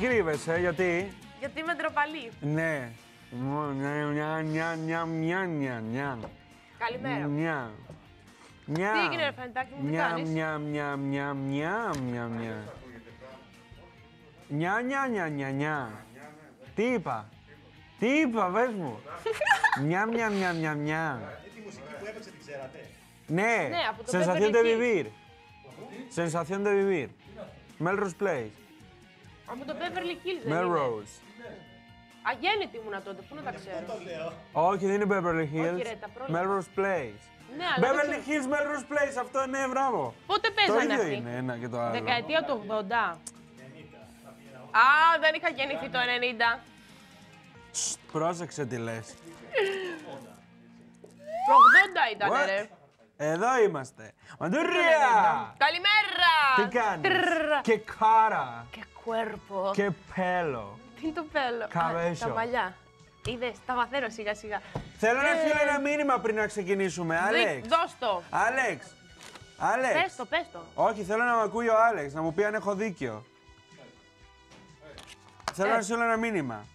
κρύβεσαι, γιατί? Γιατί είμαι ντροπαλή. Ναι. Νια. Καλημέρα. Τι έγινε, ρε Φανιτάκη μου, τι κάνεις? Νια. Τι είπα? Τι είπα, πες μου. Νια. Τη μουσική που έπαιξε την ξέρατε? Ναι, από το Sensación Beverly de Hills. vivir. Sensación de vivir. Melrose Place. Από το Beverly Hills δεν είναι? Melrose. Αγέννητη ήμουνα τότε, πού να τα ξέρω. Το λέω. Όχι, δεν είναι Beverly Hills. ρε, τα πρόλαβα. Melrose Place. Ναι, αλλά δεν Beverly ξέρω. Hills, Melrose Place, αυτό ναι, μπράβο. Πότε Το παίζανε ίδιο αυτοί? είναι ένα και το άλλο. Δεκαετία του 80. Α, δεν είχα γεννηθεί το 90. Πρόσεξε τι λες. Το 80 ήταν, What? ρε. Εδώ είμαστε. Μαντουρία! Καλημέρα! Τι κάνεις? Τρρρρ. Και κάρα. Και κουέρπο. Και πέλο. Τι είναι το πέλο? Cabello. Τα μαλλιά. Είδες, τα μαθαίνω σιγά σιγά. Θέλω να στείλω ένα μήνυμα πριν να ξεκινήσουμε, Άλεξ. Δώσ' το. Άλεξ. Πες το, πες το. Όχι, θέλω να με ακούει ο Άλεξ, να μου πει αν έχω δίκιο. Θέλω να στείλω ένα μήνυμα.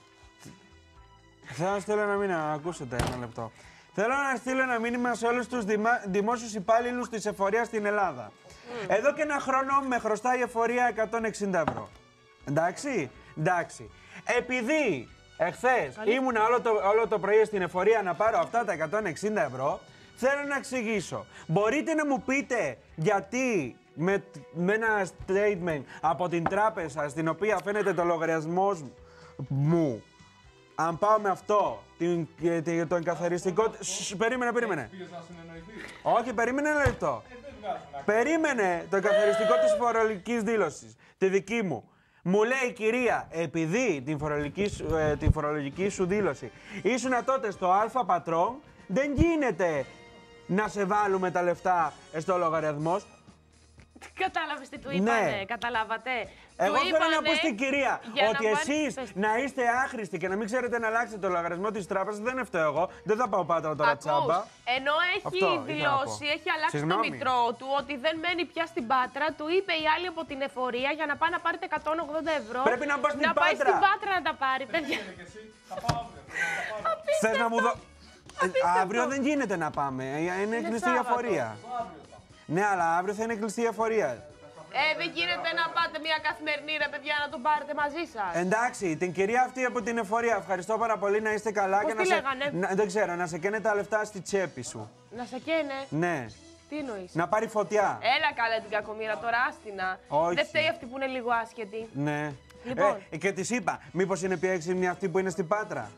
Θέλω να στείλω ένα μήνυμα, να ακούσετε ένα λεπτό. Θέλω να στείλω ένα μήνυμα σε όλους τους δημόσιους υπάλληλους της εφορίας στην Ελλάδα. Εδώ και ένα χρόνο με χρωστάει η εφορία 160 ευρώ. Εντάξει, εντάξει. Επειδή εχθές ήμουνα όλο το πρωί στην εφορία να πάρω αυτά τα 160 ευρώ, θέλω να εξηγήσω. Μπορείτε να μου πείτε γιατί με ένα statement από την τράπεζα στην οποία φαίνεται το λογαριασμός μου, αν πάω με αυτό, το εγκαθαριστικό... Περίμενε. Πήγες να συνεννοηθείς. Όχι, περίμενε ένα λεπτό. Περίμενε το εγκαθαριστικό της φορολογικής δήλωσης, τη δική μου. Μου λέει η κυρία, επειδή την φορολογική σου δήλωση ήσουνα τότε στο Α πατρόν, δεν γίνεται να σε βάλουμε τα λεφτά στο λογαριασμό. Κατάλαβες τι του είπανε, καταλάβατε. Εγώ Του θέλω να είπανε πω στην κυρία για ότι να εσείς πάρει- να είστε άχρηστοι και να μην ξέρετε να αλλάξετε το λογαριασμό της τράπεζας, δεν φταίω εγώ. Δεν θα πάω Πάτρα τώρα τσάμπα. Ενώ έχει Αυτό ήθελα να δηλώσει, πω. έχει αλλάξει Συγγνώμη. το μητρό του ότι δεν μένει πια στην Πάτρα, του είπε η άλλη από την εφορία για να πάει να πάρετε 180 ευρώ. Πρέπει να πάω στην να πάει Πάτρα. στην Πάτρα να τα πάρει, παιδιά. Και εσύ θα πάω αύριο. Θες να μου δω... Αύριο δεν γίνεται να πάμε, είναι κλειστή η Σάββατο. εφορία. Ναι, αλλά αύριο θα είναι κλειστή η εφορία. Δεν γίνεται να πάτε μια καθημερινή ρε παιδιά να τον πάρετε μαζί σας. Εντάξει, την κυρία αυτή από την εφορία, ευχαριστώ πάρα πολύ, να είστε καλά. Πώς και τη να λέγανε? δεν ξέρω, να σε καίνε τα λεφτά στη τσέπη σου. Να σε καίνε. Ναι, Τι εννοείς? να πάρει φωτιά. Έλα καλά την κακομοίρα τώρα, άστινα. Όχι. Δεν φταίει αυτή που είναι λίγο άσχετη. Ναι. Λοιπόν. Και της είπα, μήπως είναι πιο έξυπνη αυτή που είναι στην Πάτρα.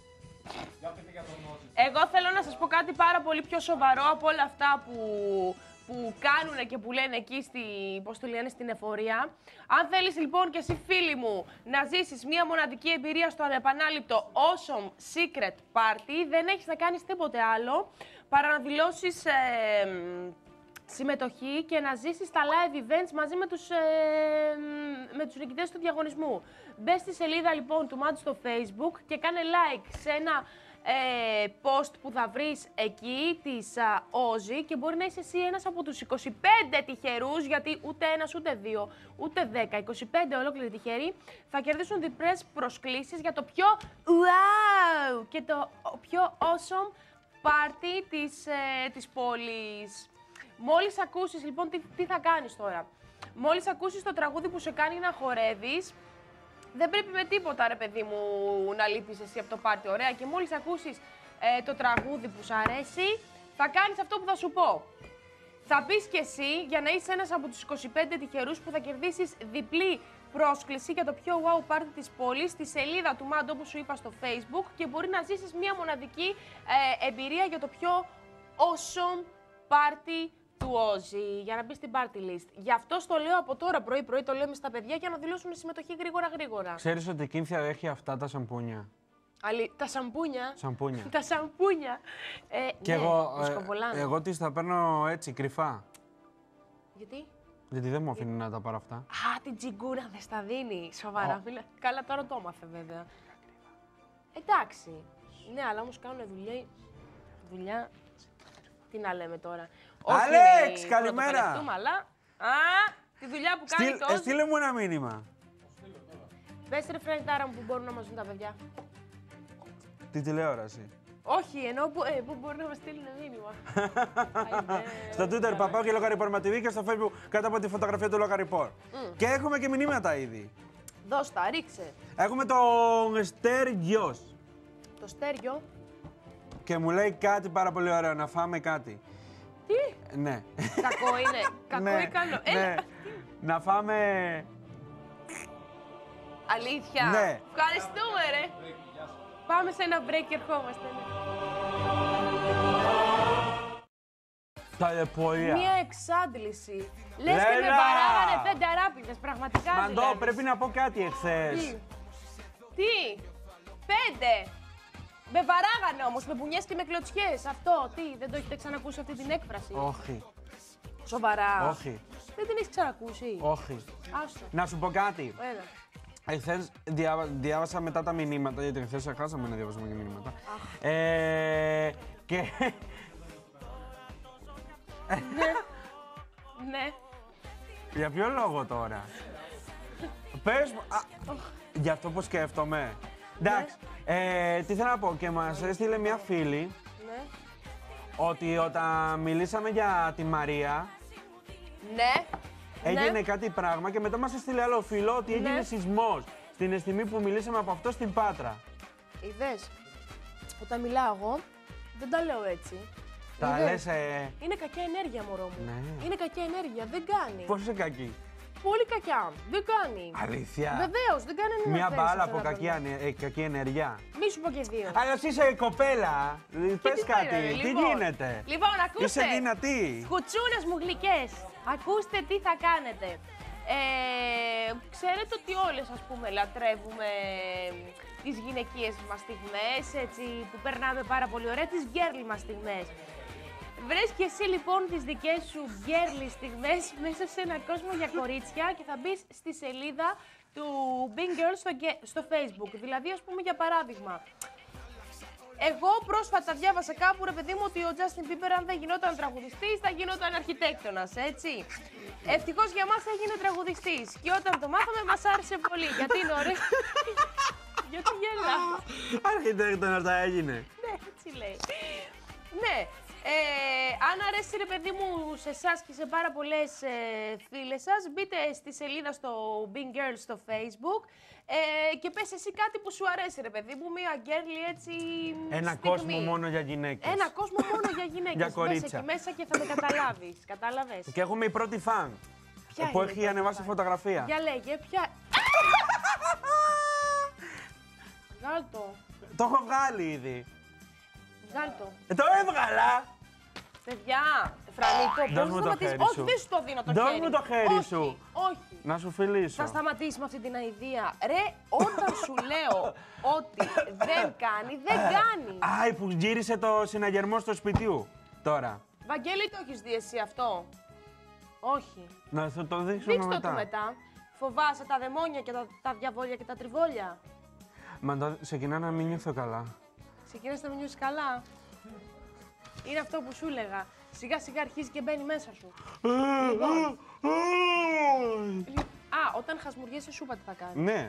Εγώ θέλω να σας πω κάτι πάρα πολύ πιο σοβαρό από όλα αυτά που κάνουν και που λένε εκεί πώς το λένε, στην εφορία. Αν θέλεις λοιπόν και εσύ φίλη μου να ζήσεις μία μοναδική εμπειρία στο ανεπανάληπτο Awesome Secret Party, δεν έχεις να κάνεις τίποτε άλλο παρά να δηλώσεις συμμετοχή και να ζήσεις τα live events μαζί με τους νικητές του διαγωνισμού. Μπες στη σελίδα λοιπόν του Μάτζ στο Facebook και κάνε like σε ένα post που θα βρεις εκεί της Όζη και μπορεί να είσαι εσύ ένας από τους 25 τυχερούς, γιατί ούτε ένας, ούτε δύο, ούτε 10, 25 ολόκληροι τυχεροί θα κερδίσουν διπλές προσκλήσεις για το πιο wow και το πιο awesome party της πόλης. Μόλις ακούσεις λοιπόν τι θα κάνεις τώρα. Μόλις ακούσεις το τραγούδι που σε κάνει να χορεύεις, δεν πρέπει με τίποτα ρε παιδί μου να λείπεις εσύ από το πάρτι, ωραία. Και μόλις ακούσεις το τραγούδι που σου αρέσει, θα κάνεις αυτό που θα σου πω. Θα πεις και εσύ για να είσαι ένας από τους 25 τυχερούς που θα κερδίσεις διπλή πρόσκληση για το πιο wow πάρτι της πόλης στη σελίδα του Μάντ όπως σου είπα στο Facebook και μπορεί να ζήσεις μια μοναδική εμπειρία για το πιο awesome πάρτι του Όζη, για να μπει στην party list. Γι' αυτό το λέω από τώρα πρωί-πρωί, το λέμε στα παιδιά για να δηλώσουν συμμετοχή γρήγορα. Ξέρεις ότι η Κίνθια έχει αυτά τα σαμπούνια. Τα σαμπούνια. Σαμπούνια. Τα σαμπούνια. Και ναι, εγώ της τα παίρνω έτσι, κρυφά. Γιατί? Γιατί δεν μου αφήνει να τα πάρω αυτά. Α, την τσιγκούρα δεν στα δίνει. Σοβαρά, φίλε. Καλά, τώρα το έμαθε βέβαια. Εντάξει. Ναι, αλλά όμως κάνουν δουλειά. Τι να λέμε τώρα. Άλεξ, καλημέρα. Αλλά, τη δουλειά που κάνει τώρα. Στείλε μου ένα μήνυμα. Πες ρε φρενιτάρα μου που μπορούν να μας δουν τα παιδιά. Τη τηλεόραση. Όχι, ενώ που μπορούν να μας στείλουν μήνυμα. Στο Twitter Παπάου και Λογαριπόρ TV και στο Facebook κάτω από τη φωτογραφία του Λογαριπόρ. Και έχουμε και μηνύματα ήδη. Δώσ' τα, ρίξε. Έχουμε τον Στέργιος Το Στέργιο. και μου λέει κάτι πάρα πολύ ωραίο, να φάμε κάτι. Τι, Ναι. κακό είναι. Κακό Ναι, ή καλό. ναι. Να φάμε... Αλήθεια. Ναι. Ευχαριστούμε ρε. Πάμε σε ένα break και ερχόμαστε. Ταλαιπωρία. Μία εξάντληση. Λες και με Λέλα! παράγανε 5 αράπηδες, πραγματικά Μαντώ, δουλεύεις. πρέπει να πω κάτι εχθές. Τι, 5. Με βαράγανε όμως, με μπουνιές και με κλωτσιές. Αυτό, τι, δεν το έχετε ξανακούσει αυτή την έκφραση. Όχι, Σοβαρά. όχι, Δεν την έχεις ξανακούσει. όχι. Άστο. Να σου πω κάτι. Έλα. Εχθές διάβασα μετά τα μηνύματα, γιατί εχθές χάσαμε να διαβάσουμε και μηνύματα. Και... Ναι. Για ποιο λόγο τώρα. Πες μου... Για αυτό που σκέφτομαι. Εντάξει, τι θέλω να πω, και μας έστειλε μια φίλη Ναι. ότι όταν μιλήσαμε για τη Μαρία Ναι. έγινε Ναι. κάτι πράγμα και μετά μας έστειλε άλλο φίλο ότι έγινε Ναι. σεισμός στην στιγμή που μιλήσαμε από αυτό στην Πάτρα. Είδες, όταν μιλάω εγώ, δεν τα λέω έτσι. Τα Είδες. λες, Είναι κακιά ενέργεια, μωρό μου. Ναι. Είναι κακιά ενέργεια, δεν κάνει. πώς είσαι κακή. Πολύ κακιά, δεν κάνει. Αλήθεια. Βεβαίως, δεν κάνει Μια θέση μπάλα αυτά από τα κακή, πράγματα. κακή ενέργεια. Μη σου πω και δύο. Αλλά εσύ είσαι κοπέλα. Πες τι κάτι, πήρανε, τι λοιπόν. γίνεται. Λοιπόν, ακούστε. Είσαι δυνατή. Κουτσούνες μου γλυκές, ακούστε τι θα κάνετε. Ξέρετε ότι όλες, ας πούμε, λατρεύουμε τις γυναικείες μας στιγμές, έτσι, που περνάμε πάρα πολύ ωραία, τις girly μας στιγμές. Βρες και εσύ λοιπόν τις δικές σου girly στιγμές μέσα σε έναν κόσμο για κορίτσια και θα μπεις στη σελίδα του Bing Girls στο Facebook. Δηλαδή, ας πούμε, για παράδειγμα, εγώ πρόσφατα διάβασα κάπου, ρε παιδί μου, ότι ο Justin Bieber αν δεν γινόταν τραγουδιστής, θα γινόταν αρχιτέκτονας, έτσι. Ευτυχώς για μας έγινε τραγουδιστής και όταν το μάθαμε μας άρεσε πολύ, γιατί είναι ωραίο. Γιατί γελάω. Αρχιτέκτονας θα έγινε. Ναι, έτσι λέει. Ναι. Αν αρέσει ρε παιδί μου σε εσάς και σε πάρα πολλές φίλες σας, μπείτε στη σελίδα στο Bing Girls στο Facebook και πες εσύ κάτι που σου αρέσει ρε παιδί μου, μία girly έτσι Ένα στιγμή. κόσμο μόνο για γυναίκες. Ένα κόσμο μόνο για γυναίκες. Για Μπες κορίτσια. εκεί μέσα και θα με καταλάβεις. Κατάλαβες. Και έχουμε η πρώτη φαν Ποια που είναι η έχει πρώτη ανεβάσει φαν? φωτογραφία. Για λέγε, ποια... Βγάλ' το. Το έχω βγάλει ήδη. Βγάλ' το. Το έβγαλα. Παιδιά, Φρανίκο, Δώσ' πώς μου θα το σταματήσεις. χέρι Όχι, σου. δεν σου το δίνω το Δώσ' χέρι. μου το χέρι όχι, σου. Όχι. Να σου φιλήσω. Θα σταματήσει με αυτή την αηδία. Ρε, όταν σου λέω ότι δεν κάνει, δεν κάνει. Άι, που γύρισε το συναγερμό στο σπιτιού. Τώρα. Βαγγέλη, το έχεις δει εσύ αυτό. Όχι. Να σου το δείξουμε Δείξτε το μετά. του μετά. Φοβάσαι τα δαιμόνια και τα διαβόλια και τα τριβόλια. Μα ξεκινά να μην νιώθω καλά. Ξεκινάς να μην νιώσεις καλά. Είναι αυτό που σου έλεγα. Σιγά σιγά αρχίζει και μπαίνει μέσα σου. Λοιπόν. Α, όταν χασμουριέσαι σούπα τι θα κάνει. Ναι.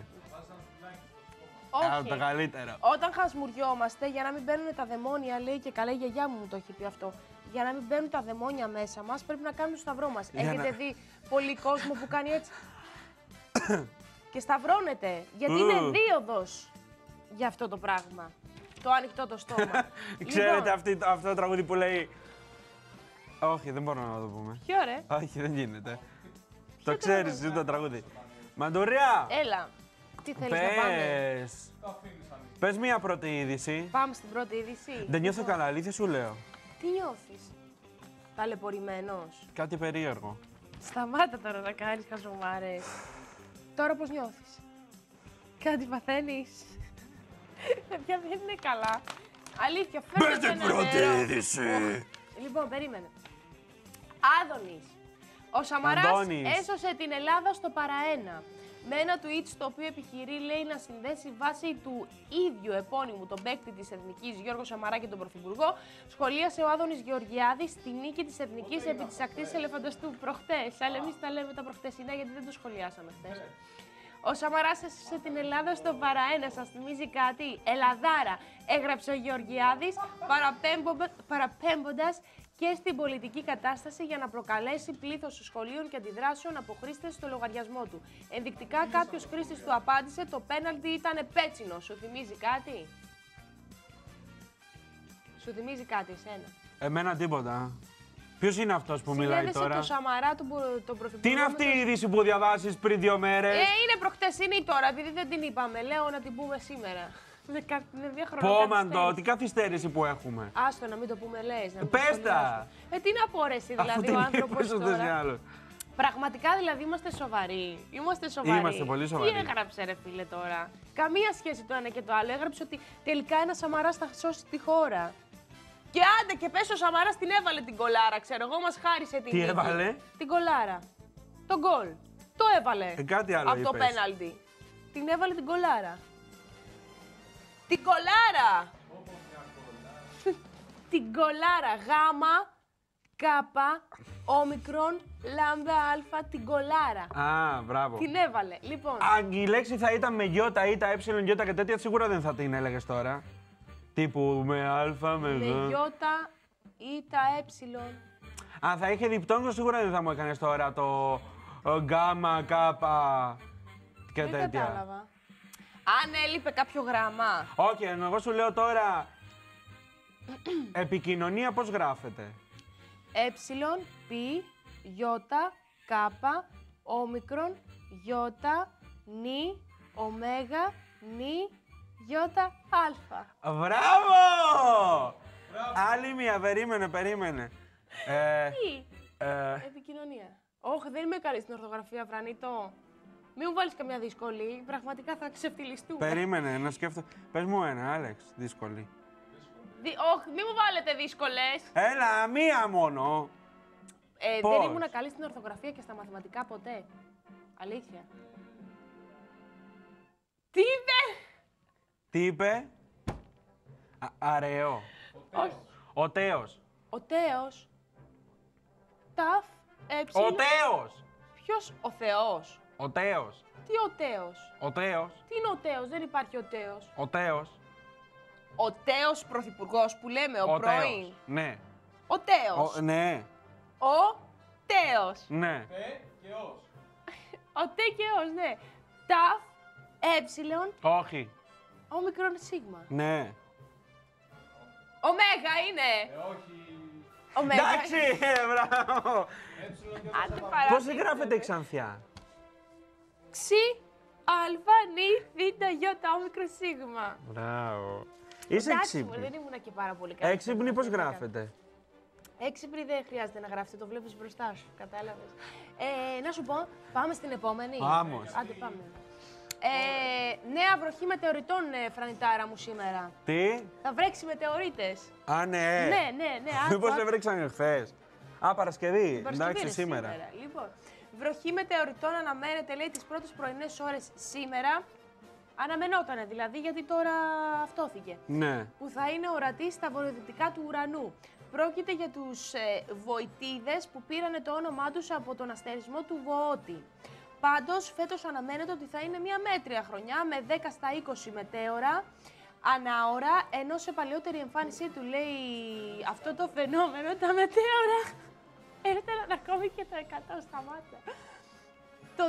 Όχι. Το καλύτερο. Όταν χασμουριόμαστε, για να μην μπαίνουν τα δαιμόνια, λέει και καλά η γιαγιά μου το έχει πει αυτό. Για να μην μπαίνουν τα δαιμόνια μέσα μας, πρέπει να κάνουμε το σταυρό μας. Για Έχετε να- δει πολύ κόσμο που κάνει έτσι. Και σταυρώνεται. Γιατί είναι δίωδος για αυτό το πράγμα. Το ανοιχτό το στόμα. Ξέρετε Λοιπόν, αυτό το τραγούδι που λέει. Όχι, δεν μπορούμε να το πούμε. ποιο ρε. Όχι, δεν γίνεται. Το ξέρεις εσύ το τραγούδι. Μαντουριά! Έλα. Τι θέλεις να πάμε. Πες. Πες μία πρώτη είδηση. Πάμε στην πρώτη είδηση. Δεν νιώθω καλά, αλήθεια σου λέω. Τι νιώθεις. Ταλαιπωρημένος. Κάτι περίεργο. Σταμάτα τώρα να κάνεις χαζομάρες. Τώρα πώς νιώθεις. Κάτι παθαίνεις. Παιδιά δεν είναι καλά. Αλήθεια, φέρνετε ένα νερό. είδηση. Λοιπόν, περίμενε. Άδωνης. Ο Σαμαράς Αντώνης. έσωσε την Ελλάδα στο παραένα. Με ένα tweet στο οποίο επιχειρεί, λέει, να συνδέσει βάσει του ίδιου επώνυμου τον παίκτη της Εθνικής Γιώργο Σαμαρά και τον Πρωθυπουργό, σχολίασε ο Άδωνης Γεωργιάδης στη νίκη της Εθνικής επί της ακτής Ελεφαντοστού προχτές. Αλλά εμείς τα λέμε τα προχτεσινά γιατί δεν το σχολιάσαμε χθες. Ο Σαμαράς έσωσε την Ελλάδα στο παραένα. Σας θυμίζει κάτι? Ελλαδάρα, έγραψε ο Γεωργιάδης, παραπέμποντας και στην πολιτική κατάσταση για να προκαλέσει πλήθος σχολείων και αντιδράσεων από χρήστες στο λογαριασμό του. Ενδεικτικά κάποιος χρήστης του απάντησε, το πέναλτι ήταν πέτσινο. Σου θυμίζει κάτι? Σου θυμίζει κάτι εσένα? Εμένα τίποτα. Ποιος είναι αυτός που μιλάει Συνέδεσε τώρα? το Σαμαρά, τον πρωθυπουργό. Τι είναι αυτή η είδηση που διαβάσεις πριν 2 μέρες? Είναι προχτεσινή τώρα, επειδή δεν την είπαμε. Λέω να την πούμε σήμερα. Με 2 χρόνια. Πόμαντο, τι καθυστέρηση που έχουμε. Άστο να μην το πούμε, λες. Πες τα! Τι να πω ρε εσύ, δηλαδή ο άνθρωπος τώρα. Πραγματικά δηλαδή είμαστε σοβαροί. Είμαστε σοβαροί. Είμαστε πολύ σοβαροί. Τι έγραψε ρε φίλε τώρα? Καμία σχέση το ένα και το άλλο. Έγραψε ότι τελικά ένα Σαμαράς θα σώσει τη χώρα. Και άντε και πες ο Σαμαράς την έβαλε την κολάρα, ξέρω εγώ, μας χάρισε την. Τι έβαλε? Την κολάρα. Τον γκολ. Το έβαλε. Κάτι άλλο από το είπες. πέναλτι. Την έβαλε την κολάρα. Την κολάρα! Την κολάρα. Γάμα, κάπα, όμικρον, λάμδα, αλφα, την κολάρα. Α, μπράβο. Την έβαλε. Λοιπόν, Αν η λέξη θα ήταν με γιώτα ή τα γιώτα και τέτοια, σίγουρα δεν θα την έλεγες τώρα. Τύπου με αλφα, με με γ. γιώτα ή τα έψιλον. Αν θα είχε διπτώνγο, σίγουρα δεν θα μου έκανες τώρα το γκάμα, κάπα και Δεν τέτοια. κατάλαβα. Αν έλειπε κάποιο γράμμα. Όχι, εγώ σου λέω τώρα. Επικοινωνία πώς γράφεται? Έψιλον, πι, γιώτα, κάπα, όμικρον, γιώτα, νι, ομέγα, νι, γιώτα, αλφα. Μπράβο! Άλλη μία, περίμενε. Τι? Επικοινωνία. Όχι, δεν είμαι καλή στην ορθογραφία, Βρανίτο. Μην μου βάλεις καμιά δύσκολη, πραγματικά θα ξεφτυλιστούμε. Περίμενε, να σκέφτω. Πες μου ένα, Άλεξ, δύσκολη. Όχι, μην μου βάλετε δύσκολες. Έλα, μία μόνο. Πώς? Δεν ήμουν καλή στην ορθογραφία και στα μαθηματικά ποτέ. Αλήθεια. Τι είπε? Τι είπε? Αραιό. Όχι. Ο Τέος. Ο Τέος. Ταφ, έψιλον. Ο Τέος. Ποιος? Ο Θεός. Ο Τέος. Τι ο Τέος? Ο Τέος. Τι είναι ο Τέος? Δεν υπάρχει ο Τέος. Ο Τέος. Ο Τέος πρωθυπουργός που λέμε, ο πρώην. Τέος. Ναι. Ο Τέος. Ναι. Ο Τέος. Ναι. Και ως. Ο Τε και ως, ναι. Ταφ, έψιλον, Όχι. όμικρον, σίγμα. Ναι. Ωμέγα είναι. Όχι. Ωμέγα. Εντάξει, μπράβο. Άντε παρά. Πώς γράφεται η Ξανθιά? Ξι, αλφα, νι, θήτα, γιώτα, όμικρον, σίγμα. Μπράβο. Είσαι Εντάξει, έξυπνη. δεν ήμουν και πάρα πολύ καλή. Έξυπνη πώς γράφεται? Έξυπνη δεν χρειάζεται να γράφετε, το βλέπεις μπροστά σου, κατάλαβες. Να σου πω, πάμε στην επόμενη. Πάμε. Άντε πάμε. Νέα βροχή μετεωρητών, Φρανιτάρα μου, σήμερα. Τι? Θα βρέξει μετεωρίτες. Α, ναι. Ναι. Μήπως έβρεξαν χθες? Α, Παρασκευή. Παρασκευή Εντάξει, είναι σήμερα. Λοιπόν, βροχή μετεωρητών αναμένεται, λέει, τις πρώτες πρωινές ώρες σήμερα. Αναμενότανε δηλαδή, γιατί τώρα αυτόθηκε. Ναι. Που θα είναι ορατή στα βορειοδυτικά του ουρανού. Πρόκειται για τους βοητίδες που πήρανε το όνομά τους από τον αστερισμό του Βοώτη. Πάντως, φέτος αναμένεται ότι θα είναι μια μέτρια χρονιά με 10 στα 20 μετέωρα ανά ώρα, ενώ σε παλαιότερη εμφάνισή του, λέει, αυτό το φαινόμενο, τα μετέωρα έφταναν ακόμη και το 100 στα μάτια. Το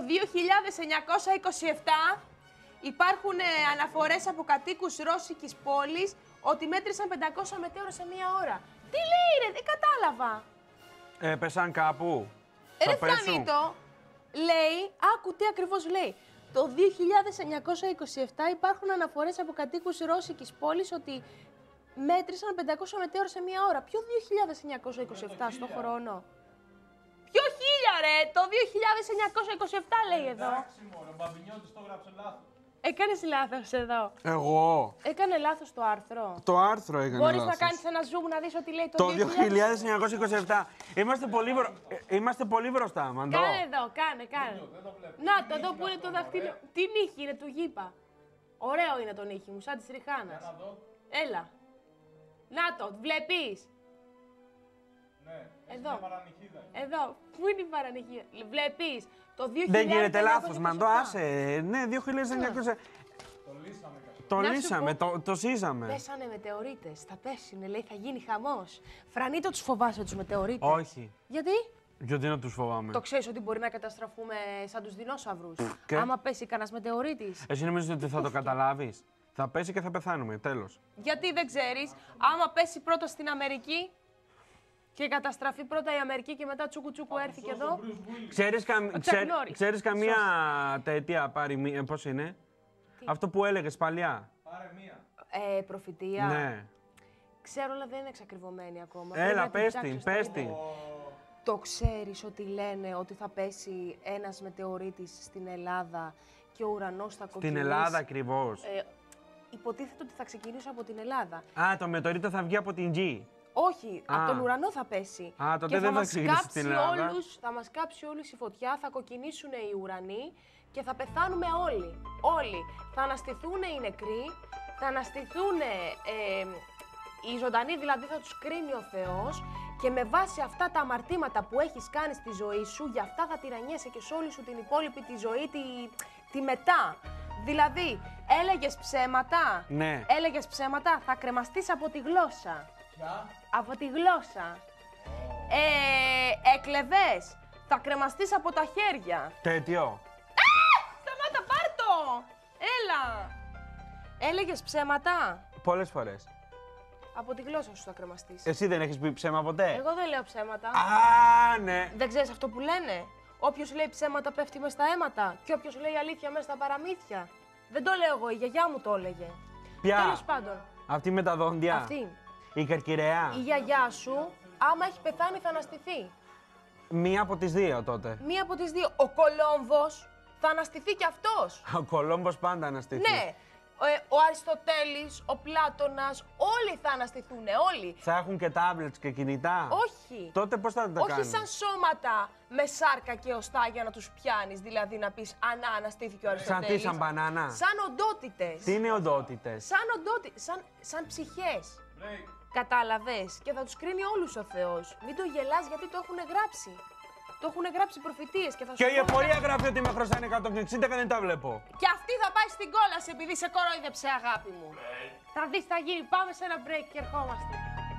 2927 υπάρχουν αναφορές από κατοίκους ρώσικης πόλης ότι μέτρησαν 500 μετέωρα σε μία ώρα. Τι λέει ρε, δεν κατάλαβα. Έπεσαν κάπου? Ρε Θα πέσουν? Φρανίτο, λέει, άκου τι ακριβώς λέει. Το 2927 υπάρχουν αναφορές από κατοίκους ρώσικης πόλης ότι μέτρησαν 500 μετέωρα σε μία ώρα. Ποιο 2927 στο χρόνο? Ποιο 1000 ρε, το 2927 λέει εδώ. Εντάξει μόνο, ο Μπαμπινιώτης το έγραψε λάθος. Έκανες λάθος εδώ. Εγώ. Έκανε λάθος το άρθρο. Το άρθρο έκανε Μπορείς λάθος. να κάνεις ένα zoom να δεις ότι λέει το Το 2000. 2927. Είμαστε πολύ μπροστά, Μαντώ. Κάνε εδώ, κάνε. Να το εδώ που είναι το δαχτυλό. Τι νύχι είναι του γήπα. Ωραίο είναι το νύχι μου, σαν της Ριχάνας. Έλα. Να το, βλέπεις. Εδώ. Εδώ. Πού είναι η παρανυχίδα. Βλέπεις, το 2000. Δεν γίνεται λάθος, Μαντώ, άσε. Ναι, 2.900. Το Να σου λύσαμε, πω. το σύζαμε. Πέσανε μετεωρίτες, θα πέσουνε, λέει, θα γίνει χαμός. Φρανίτο, τους φοβάσαι τους μετεωρίτες? Όχι. Γιατί? Γιατί να τους φοβάμαι. Το ξέρεις ότι μπορεί να καταστραφούμε σαν τους δεινόσαυρους. Και? Άμα πέσει κανένας μετεωρίτης. Εσύ νομίζεις ότι θα το καταλάβεις. Θα πέσει και θα πεθάνουμε, τέλος. Γιατί δεν ξέρεις, άμα πέσει πρώτα στην Αμερική και καταστραφεί πρώτα η Αμερική και μετά τσούκου τσούκου έρθει και εδώ. Ξέρεις καμία τέτοια πάρει, πώς είναι. Αυτό που έλεγες παλιά. Πάρε μία. Προφητεία. Ναι. Ξέρω, αλλά δεν είναι εξακριβωμένη ακόμα. Πρέπει Έλα, να την πες ψάξω την, στα πες ίντερνετ. την. Το ξέρεις ότι λένε ότι θα πέσει ένας μετεωρίτης στην Ελλάδα και ο ουρανός θα κοκκινήσει. Στην Ελλάδα ακριβώς. Υποτίθεται ότι θα ξεκινήσω από την Ελλάδα. Α, το μετεωρίτα θα βγει από την γη. Όχι, από τον ουρανό θα πέσει. Α, τότε και δεν θα μας ξεκινήσει κάψει στην Ελλάδα. θα μας κάψει όλους η φωτιά, θα κοκκινήσουν οι ουρανοί και θα πεθάνουμε όλοι. Όλοι. Θα αναστηθούν οι νεκροί, θα αναστηθούν οι ζωντανοί, δηλαδή θα τους κρίνει ο Θεός και με βάση αυτά τα αμαρτήματα που έχεις κάνει στη ζωή σου, για αυτά θα τυραννιέσαι και σε όλη σου την υπόλοιπη τη ζωή, τη μετά. Δηλαδή, έλεγες ψέματα, Ναι. έλεγες ψέματα, θα κρεμαστείς από τη γλώσσα. Ποια? Από τη γλώσσα. Έκλεβες, θα κρεμαστείς από τα χέρια. Τέτοιο. Σταμάτα, πάρ' το! Έλα! Έλεγες ψέματα, Πολλές φορές. από τη γλώσσα σου θα κρεμαστείς. Εσύ δεν έχεις πει ψέμα ποτέ. Εγώ δεν λέω ψέματα. Α, ναι. Δεν ξέρεις αυτό που λένε. Όποιος λέει ψέματα πέφτει μες στα αίματα και όποιος λέει αλήθεια μες στα παραμύθια. Δεν το λέω εγώ, η γιαγιά μου το έλεγε. Ποια? Τέλος πάντων, Αυτή με τα δόντια. αυτή. Η καρκυρεά. Η γιαγιά σου, άμα έχει πεθάνει, θα αναστηθεί. Μία από τις δύο τότε. Μία από τις δύο. Ο Κολόμβος θα αναστηθεί κι αυτός. Ο Κολόμπος πάντα αναστηθεί. Ναι. Ο Αριστοτέλης, ο Πλάτωνας, όλοι θα αναστηθούν, όλοι. Θα έχουν και τάμπλετς και κινητά. Όχι. Τότε πώς θα τα Όχι κάνουν. σαν σώματα με σάρκα και οστά για να τους πιάνεις, δηλαδή να πεις «Ανά, αναστήθηκε ο Σαν Αριστοτέλης». τι, σαν μπανάνα. Σαν οντότητες. Τι είναι οντότητες. Σαν ψυχές. Break. Κατάλαβες. Και θα τους κρίνει όλους ο Θεός. Μην το γελάς γιατί το έχουν γράψει. Το έχουν γράψει προφητείες και θα σου Και η πω εφορία γράφει ότι με χρωστάνε 160 και δεν τα βλέπω. Και αυτή θα πάει στην κόλαση επειδή σε κορόιδεψε, αγάπη μου. Θα δεις τι θα γίνει. Πάμε σε ένα break και ερχόμαστε.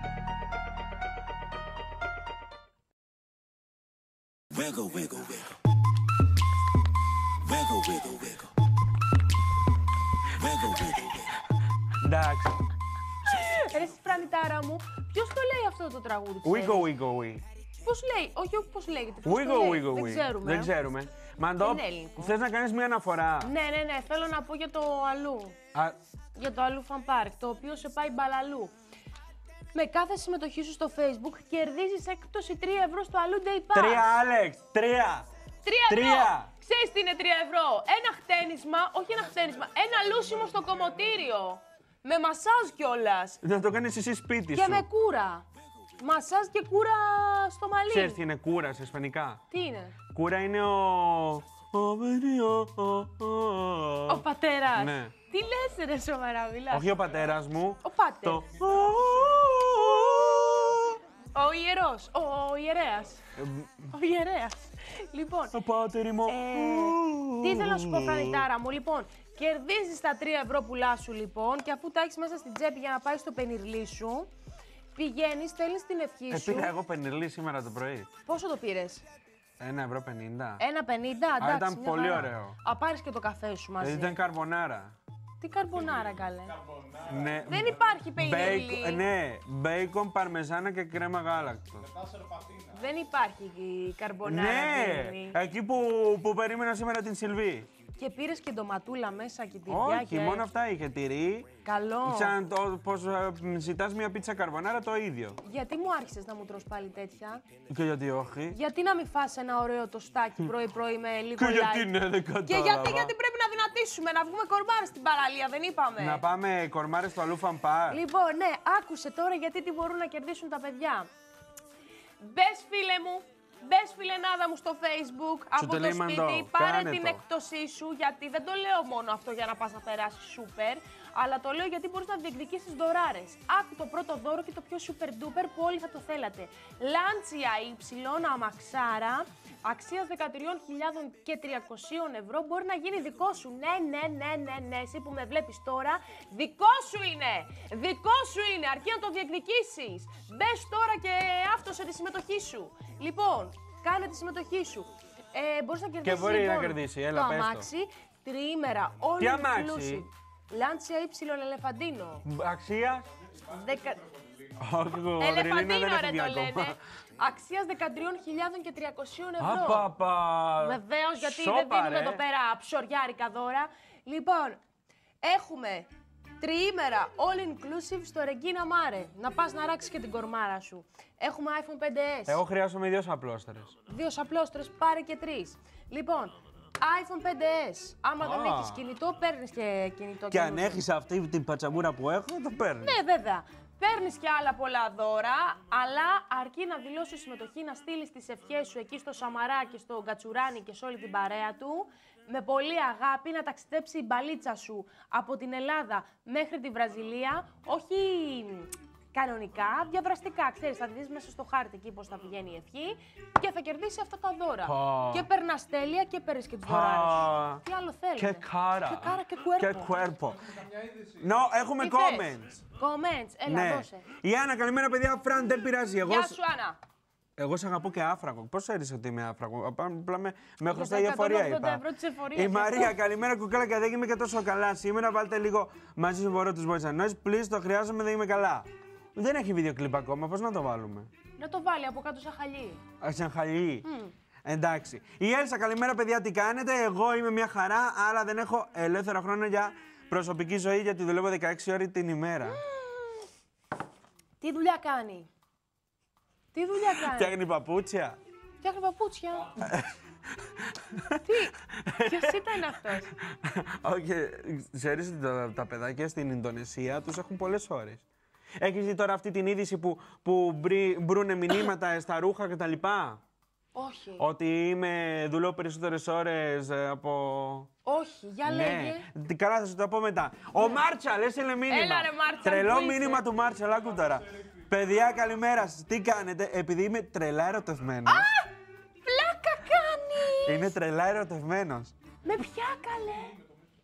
Wiggle, wiggle, wiggle. Wiggle, wiggle, wiggle. Wiggle, wiggle, wiggle. Εντάξει. Ρε στη Φρανιτάρα μου, ποιος το λέει αυτό το τραγούδι, ξέρεις? Wiggle, wiggle, wiggle. Πώς λέει, όχι πώς λέγεται, πώς το Wiggle, λέει. wiggle, Δεν wiggle. ξέρουμε. Δεν ξέρουμε. Μαντώ, Είναι ελληνικό. θες να κάνεις μια αναφορά. Ναι, θέλω να πω για το αλλού. Α, Για το αλλού Fan Park, το οποίο σε πάει μπαλαλού. Με κάθε συμμετοχή σου στο Facebook κερδίζεις έκπτωση 3 ευρώ στο αλλού Day Pass. 3, Άλεξ, 3. 3 ευρώ! Τρία. Ξέρεις τι είναι 3 ευρώ? Ένα χτένισμα, όχι ένα χτένισμα, ένα λούσιμο στο κομμωτήριο. Με μασάζ κιόλας. Να το κάνεις εσύ σπίτι Και σου. με κούρα. Μασάζ και κούρα στο μαλλί. Ξέρεις τι είναι κούρα σε ισπανικά. Τι είναι? Κούρα είναι Ο πατέρας. Ναι. Τι λες ρε, σοβαρά μιλάς? Όχι ο πατέρας μου. Ο πάτερ. Το... Ο ιερός. Ο ιερέας. Ο ιερέας. Λοιπόν, Ο πάτερ μου. τι ήθελα να σου πω, Φρανιτάρα μου. Λοιπόν, κερδίζεις τα 3 ευρώ πουλά σου λοιπόν και αφού τα έχεις μέσα στην τσέπη για να πάει στο πενιρλί σου, πηγαίνεις, στέλνεις την ευχή σου. Πήγα εγώ πενιρλί σήμερα το πρωί. Πόσο το πήρες? 1,50 ευρώ. 1,50, εντάξει. ήταν μια πολύ χαρά. ωραίο. Α, πάρεις και το καφέ σου μαζί. Ήταν καρμπονάρα. Τι καρμπονάρα, καλέ. Ναι. Δεν υπάρχει πενιρλί. Ναι, μπέικον, παρμεζάνα και κρέμα γάλακτος. Δεν υπάρχει η καρμπονάρα. Ναι, πενιρλί. εκεί που περίμενα σήμερα την Σιλβή. Και πήρες και ντοματούλα μέσα και τυριά. Όχι, μόνο αυτά είχε τυρί. Καλό. Σαν το πως ζητάς μια πίτσα καρμπονάρα το ίδιο. Γιατί μου άρχισες να μου τρως πάλι τέτοια? Και γιατί όχι. Γιατί να μην φας ένα ωραίο τοστάκι πρωί-πρωί με λίγο Και γιατί light? ναι, δεν κατάλαβα. Και γιατί πρέπει να δυνατήσουμε, να βγούμε κορμάρες στην παραλία, δεν είπαμε? Να πάμε κορμάρες στο αλλού φαμπάρ. Λοιπόν, ναι, άκουσε τώρα γιατί τι μπορούν να κερδίσουν τα παιδιά. Μπες φίλε μου, μπες φιλενάδα μου στο Facebook, από το το λέει σπίτι, Μαντώ, πάρε κάνε την το. έκπτωσή σου, γιατί δεν το λέω μόνο αυτό για να πας να περάσεις σούπερ, Αλλά το λέω γιατί μπορείς να διεκδικήσεις δωράρες. Άκου το πρώτο δώρο και το πιο super duper που όλοι θα το θέλατε. Lancia Y αμαξάρα αξίας 13.300 ευρώ μπορεί να γίνει δικό σου. Ναι, εσύ που με βλέπεις τώρα, δικό σου είναι! Δικό σου είναι, αρκεί να το διεκδικήσεις. Μπες τώρα και άφτωσε τη συμμετοχή σου. Λοιπόν, κάνε τη συμμετοχή σου. Μπορείς να κερδίσεις Και μπορεί λοιπόν, να κερδίσει, έλα το πες το. αμάξι, τριήμερα, all Τι αμάξι? inclusive. Lancia Y ελεφαντίνο. Αξία. Όχι, εγώ Ελεφαντίνο δεν ρε έχει το βγει ακόμα. λένε. Αξίας 13.300 ευρώ. Απαπα. Βεβαίως, γιατί Σόπα, δεν δίνουμε ρε. εδώ πέρα ψωριάρικα δώρα. Λοιπόν, έχουμε τριήμερα all inclusive στο Regina Mare. Να πας να ράξεις και την κορμάρα σου. Έχουμε iPhone 5S. Εγώ χρειάζομαι 2 απλώστερες. 2 σαπλώστρες, πάρε και 3. Λοιπόν, iPhone 5S. Άμα δεν έχεις κινητό, παίρνεις και κινητό. Και αν καινούριο. έχεις αυτή την πατσαμούρα που έχω, το παίρνεις. Ναι, βέβαια. Παίρνεις και άλλα πολλά δώρα, αλλά αρκεί να δηλώσεις συμμετοχή, να στείλεις τις ευχές σου εκεί στο Σαμαρά και στο Κατσουράνι και σε όλη την παρέα του. Με πολύ αγάπη να ταξιδέψει η μπαλίτσα σου από την Ελλάδα μέχρι τη Βραζιλία. Όχι κανονικά, διαδραστικά. Ξέρεις, θα τη δεις μέσα στο χάρτη εκεί πώς θα πηγαίνει η ευχή και θα κερδίσει αυτά τα δώρα. Και περνάς τέλεια και παίρνεις και τις δωράρες σου. Τι άλλο θέλεις? Και κάρα. Και κάρα και cuerpo. Και cuerpo. Έχουμε Τι comments. θες? Comments, έλα, Ναι. δώσε. Η Άννα, καλημέρα παιδιά. Φραν, δεν πειράζει. Γεια σου, Άννα. Εγώ σε αγαπώ και άφραγο. Πώς ξέρεις ότι είμαι άφραγο? Απλά με χρωστάει η τα εφορία 180 είπα. ευρώ της εφορίας, Η Μαρία, αυτό. καλημέρα κουκάλα και δεν είμαι και τόσο καλά. Σήμερα βάλτε λίγο μαζί στο βορρό της Voice Noise. Please, το χρειάζομαι, δεν είμαι καλά. Δεν έχει βίντεο κλιπ ακόμα, πώς να το βάλουμε? Να το βάλει από κάτω σαν χαλί. Σαν χαλί. Εντάξει. Η Έλσα, καλημέρα παιδιά, τι κάνετε? Εγώ είμαι μια χαρά, αλλά δεν έχω ελεύθερο χρόνο για προσωπική ζωή γιατί δουλεύω 16 ώρες την ημέρα. Τι δουλειά κάνει? Τι δουλειά κάνει? Φτιάχνει παπούτσια. Φτιάχνει παπούτσια. Τι? Ποιος ήταν αυτός? Όχι, ξέρεις ότι τα παιδάκια στην Ινδονησία τους έχουν πολλές ώρες. Έχεις δει τώρα αυτή την είδηση που μπρούνε μηνύματα στα ρούχα κτλ. Όχι. Ότι δουλεύω περισσότερες ώρες από... Όχι, για λέγε. Ναι, καλά θα σου το πω μετά. Ο Μάρτσαλ έστειλε μήνυμα. Έλα, ρε, Μάρτσαλ, Τρελό πού είσαι? μήνυμα του Μάρτσαλ, άκου τώρα. Παιδιά, καλημέρα σας. Τι κάνετε? Επειδή είμαι τρελά ερωτευμένος. Πλάκα κάνει! Είναι τρελά ερωτευμένος. Με ποια καλέ?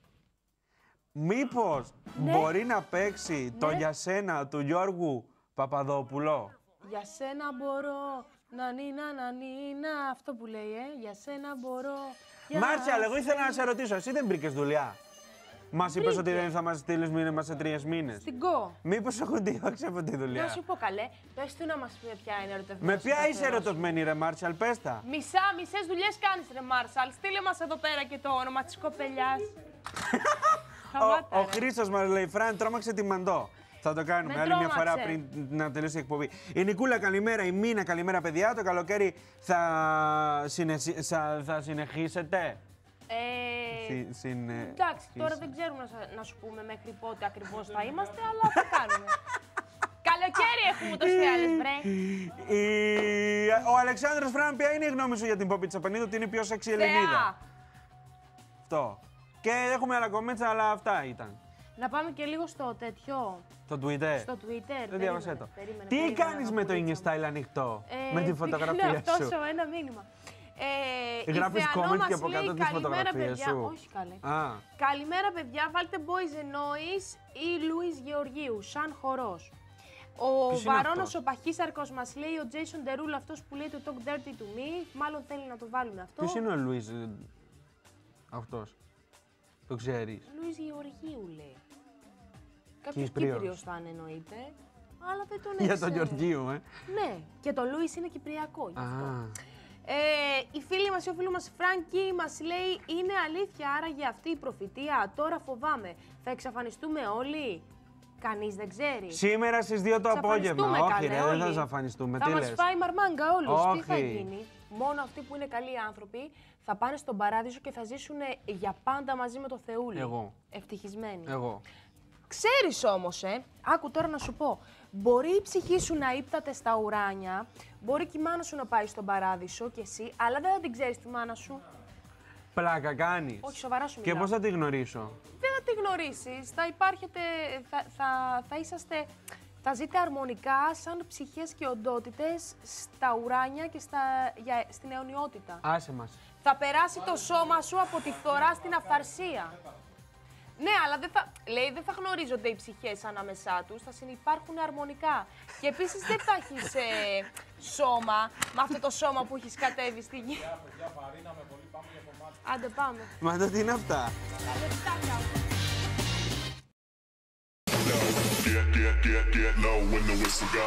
Μήπως Ναι. μπορεί να παίξει το για σένα του Γιώργου Παπαδόπουλο? Για σένα μπορώ να νίνα, αυτό που λέει, για σένα μπορώ. για Μάρτσαλ, εγώ ήθελα να σένα. σε ρωτήσω, εσύ δεν βρήκες δουλειά? Μας είπες ότι δεν θα μας στείλεις μήνυμα σε 3 μήνες. Στην ΚΟ. Μήπως έχω διώξει από τη Να δουλειά? σου πω καλέ, πες του να μας πει με ποια είναι ερωτευμένος. Με ποια ο είσαι καθένας. ερωτευμένη ρε Μάρτσαλ, πες τα. Μισές δουλειές κάνεις ρε Μάρσαλ. Στείλε μας εδώ πέρα και το όνομα της κοπελιάς. Σταμάτα, Ο ρε. Χρήστος μας λέει, Φραν, τρόμαξε τη Μαντό. Θα το κάνουμε Με άλλη μια φορά τρόμαξε. πριν να τελειώσει η εκπομπή. Η Νικούλα, καλημέρα. Η Μίνα, καλημέρα παιδιά. Το καλοκαίρι θα συνεχίσετε. Εντάξει, τώρα δεν ξέρουμε να σου πούμε μέχρι πότε ακριβώς θα είμαστε, αλλά θα κάνουμε. Καλοκαίρι έχουμε ούτως ή άλλως, βρε. Ο Αλεξάνδρος Φραν, ποια είναι η γνώμη σου για την Ποπίτσα Πανίδου, ότι είναι η πιο σεξι Ελληνίδα? Θεά. Αυτό. Και έχουμε άλλα comments, αλλά αυτά ήταν. Να πάμε και λίγο στο τέτοιο, Το Twitter. στο Twitter. Δεν διάβασέ το. Περίμενε, Τι περίμενε, κάνεις με το αγαπούλητσα μου. InStyle ανοιχτό, με τη φωτογραφία Ναι, αυτό σου? ένα μήνυμα. Γράφεις η Θεανό comment μας και από λέει, κάτω τις «Καλημέρα, φωτογραφίες παιδιά». σου. Όχι καλέ. Α, Καλημέρα παιδιά, βάλτε Boys and Noise ή Λουίς Γεωργίου, σαν χορός. Ο Ποιος είναι Βαρόνος αυτός? ο Παχύσαρκος μας λέει, ο Jason Derulo, αυτός που λέει το Talk Dirty to Me, μάλλον θέλει να το βάλουμε αυτό. ποιος είναι ο Λουίς αυτός? Το ξέρεις? Λουίς Γεωργίου λέει. Κάποιος Κύπριος. Κύπριος θα είναι εννοείται, αλλά δεν τον Για έξερε. τον Γεωργίου, Ναι, και το Λουίς είναι κυπριακό γι' αυτό. Α, Η φίλη μας, ο φίλος μας Φράνκι μας λέει, είναι αλήθεια άραγε αυτή η προφητεία, τώρα φοβάμαι, θα εξαφανιστούμε όλοι? Κανείς δεν ξέρει. σήμερα στις 2 το απόγευμα. Εξαφανιστούμε, Όχι καλέ, ρε, δεν θα όλοι. εξαφανιστούμε. Θα Τι μας λες? φάει μαρμάγκα όλους. Τι θα Όχι. γίνει? Μόνο αυτοί που είναι καλοί άνθρωποι θα πάνε στον παράδεισο και θα ζήσουν για πάντα μαζί με το Θεούλη. Εγώ. Ευτυχισμένοι. Εγώ. Ξέρεις όμως, άκου τώρα να σου πω, μπορεί η ψυχή σου να ύπταται στα ουράνια, μπορεί και η μάνα σου να πάει στον παράδεισο κι εσύ, αλλά δεν θα την ξέρεις τη μάνα σου. Πλάκα κάνεις. Όχι, σοβαρά σου Και μιλάω. πώς θα τη γνωρίσω? Δεν θα θα τη γνωρίσεις, θα υπάρχετε, θα είσαστε, θα ζείτε αρμονικά σαν ψυχές και οντότητες στα ουράνια και στην αιωνιότητα. Άσε μας. Θα περάσει το σώμα σου από τη φθορά στην αυθαρσία. Ναι, αλλά δεν θα γνωρίζονται οι ψυχές ανάμεσά τους, θα συνυπάρχουν αρμονικά. Και επίσης δεν θα έχεις σώμα, με αυτό το σώμα που έχεις κατέβει στη γη. Άντε πάμε. Μα το τι είναι αυτά. Get low when the whistle go.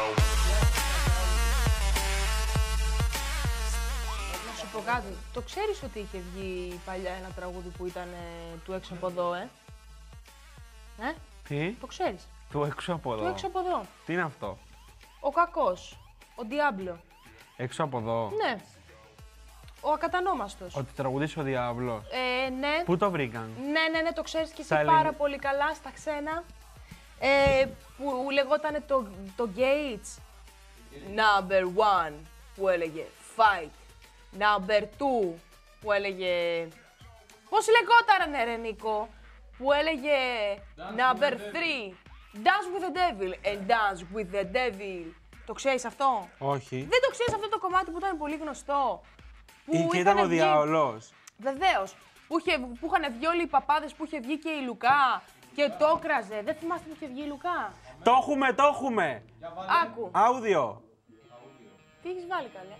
Να σου πω κάτι. Το ξέρεις ότι είχε βγει παλιά ένα τραγούδι που ήταν του έξω από εδώ, Τι? Το ξέρεις. Του έξω από εδώ. Του έξω από εδώ. Τι είναι αυτό? Ο κακός. Ο Διάμπλο. Έξω από εδώ. Ναι. Ο ακατανόμαστος. Ότι τραγουδήσει ο Διάβλος. Ναι. Πού το βρήκαν? Ναι, το ξέρεις και εσύ Στα πάρα πολύ καλά στα ξένα. Που λεγόταν το Gates. Number 1 που έλεγε Fight. Number 2 που έλεγε... Πώς λεγόταν ρε Νίκο? Που έλεγε Number 3 Dance with the devil and dance with the devil. Το ξέρεις αυτό? Όχι. Δεν το ξέρεις αυτό το κομμάτι που ήταν πολύ γνωστό? Και ήταν ο Διάολος. Βεβαίως. Που είχαν βγει όλοι οι παπάδες, που είχε βγει και η Λουκά και το κράζε. Δεν θυμάστε που είχε βγει η Λουκά? Το έχουμε! Άκου. Άουδιο. Τι έχεις βάλει καλέ?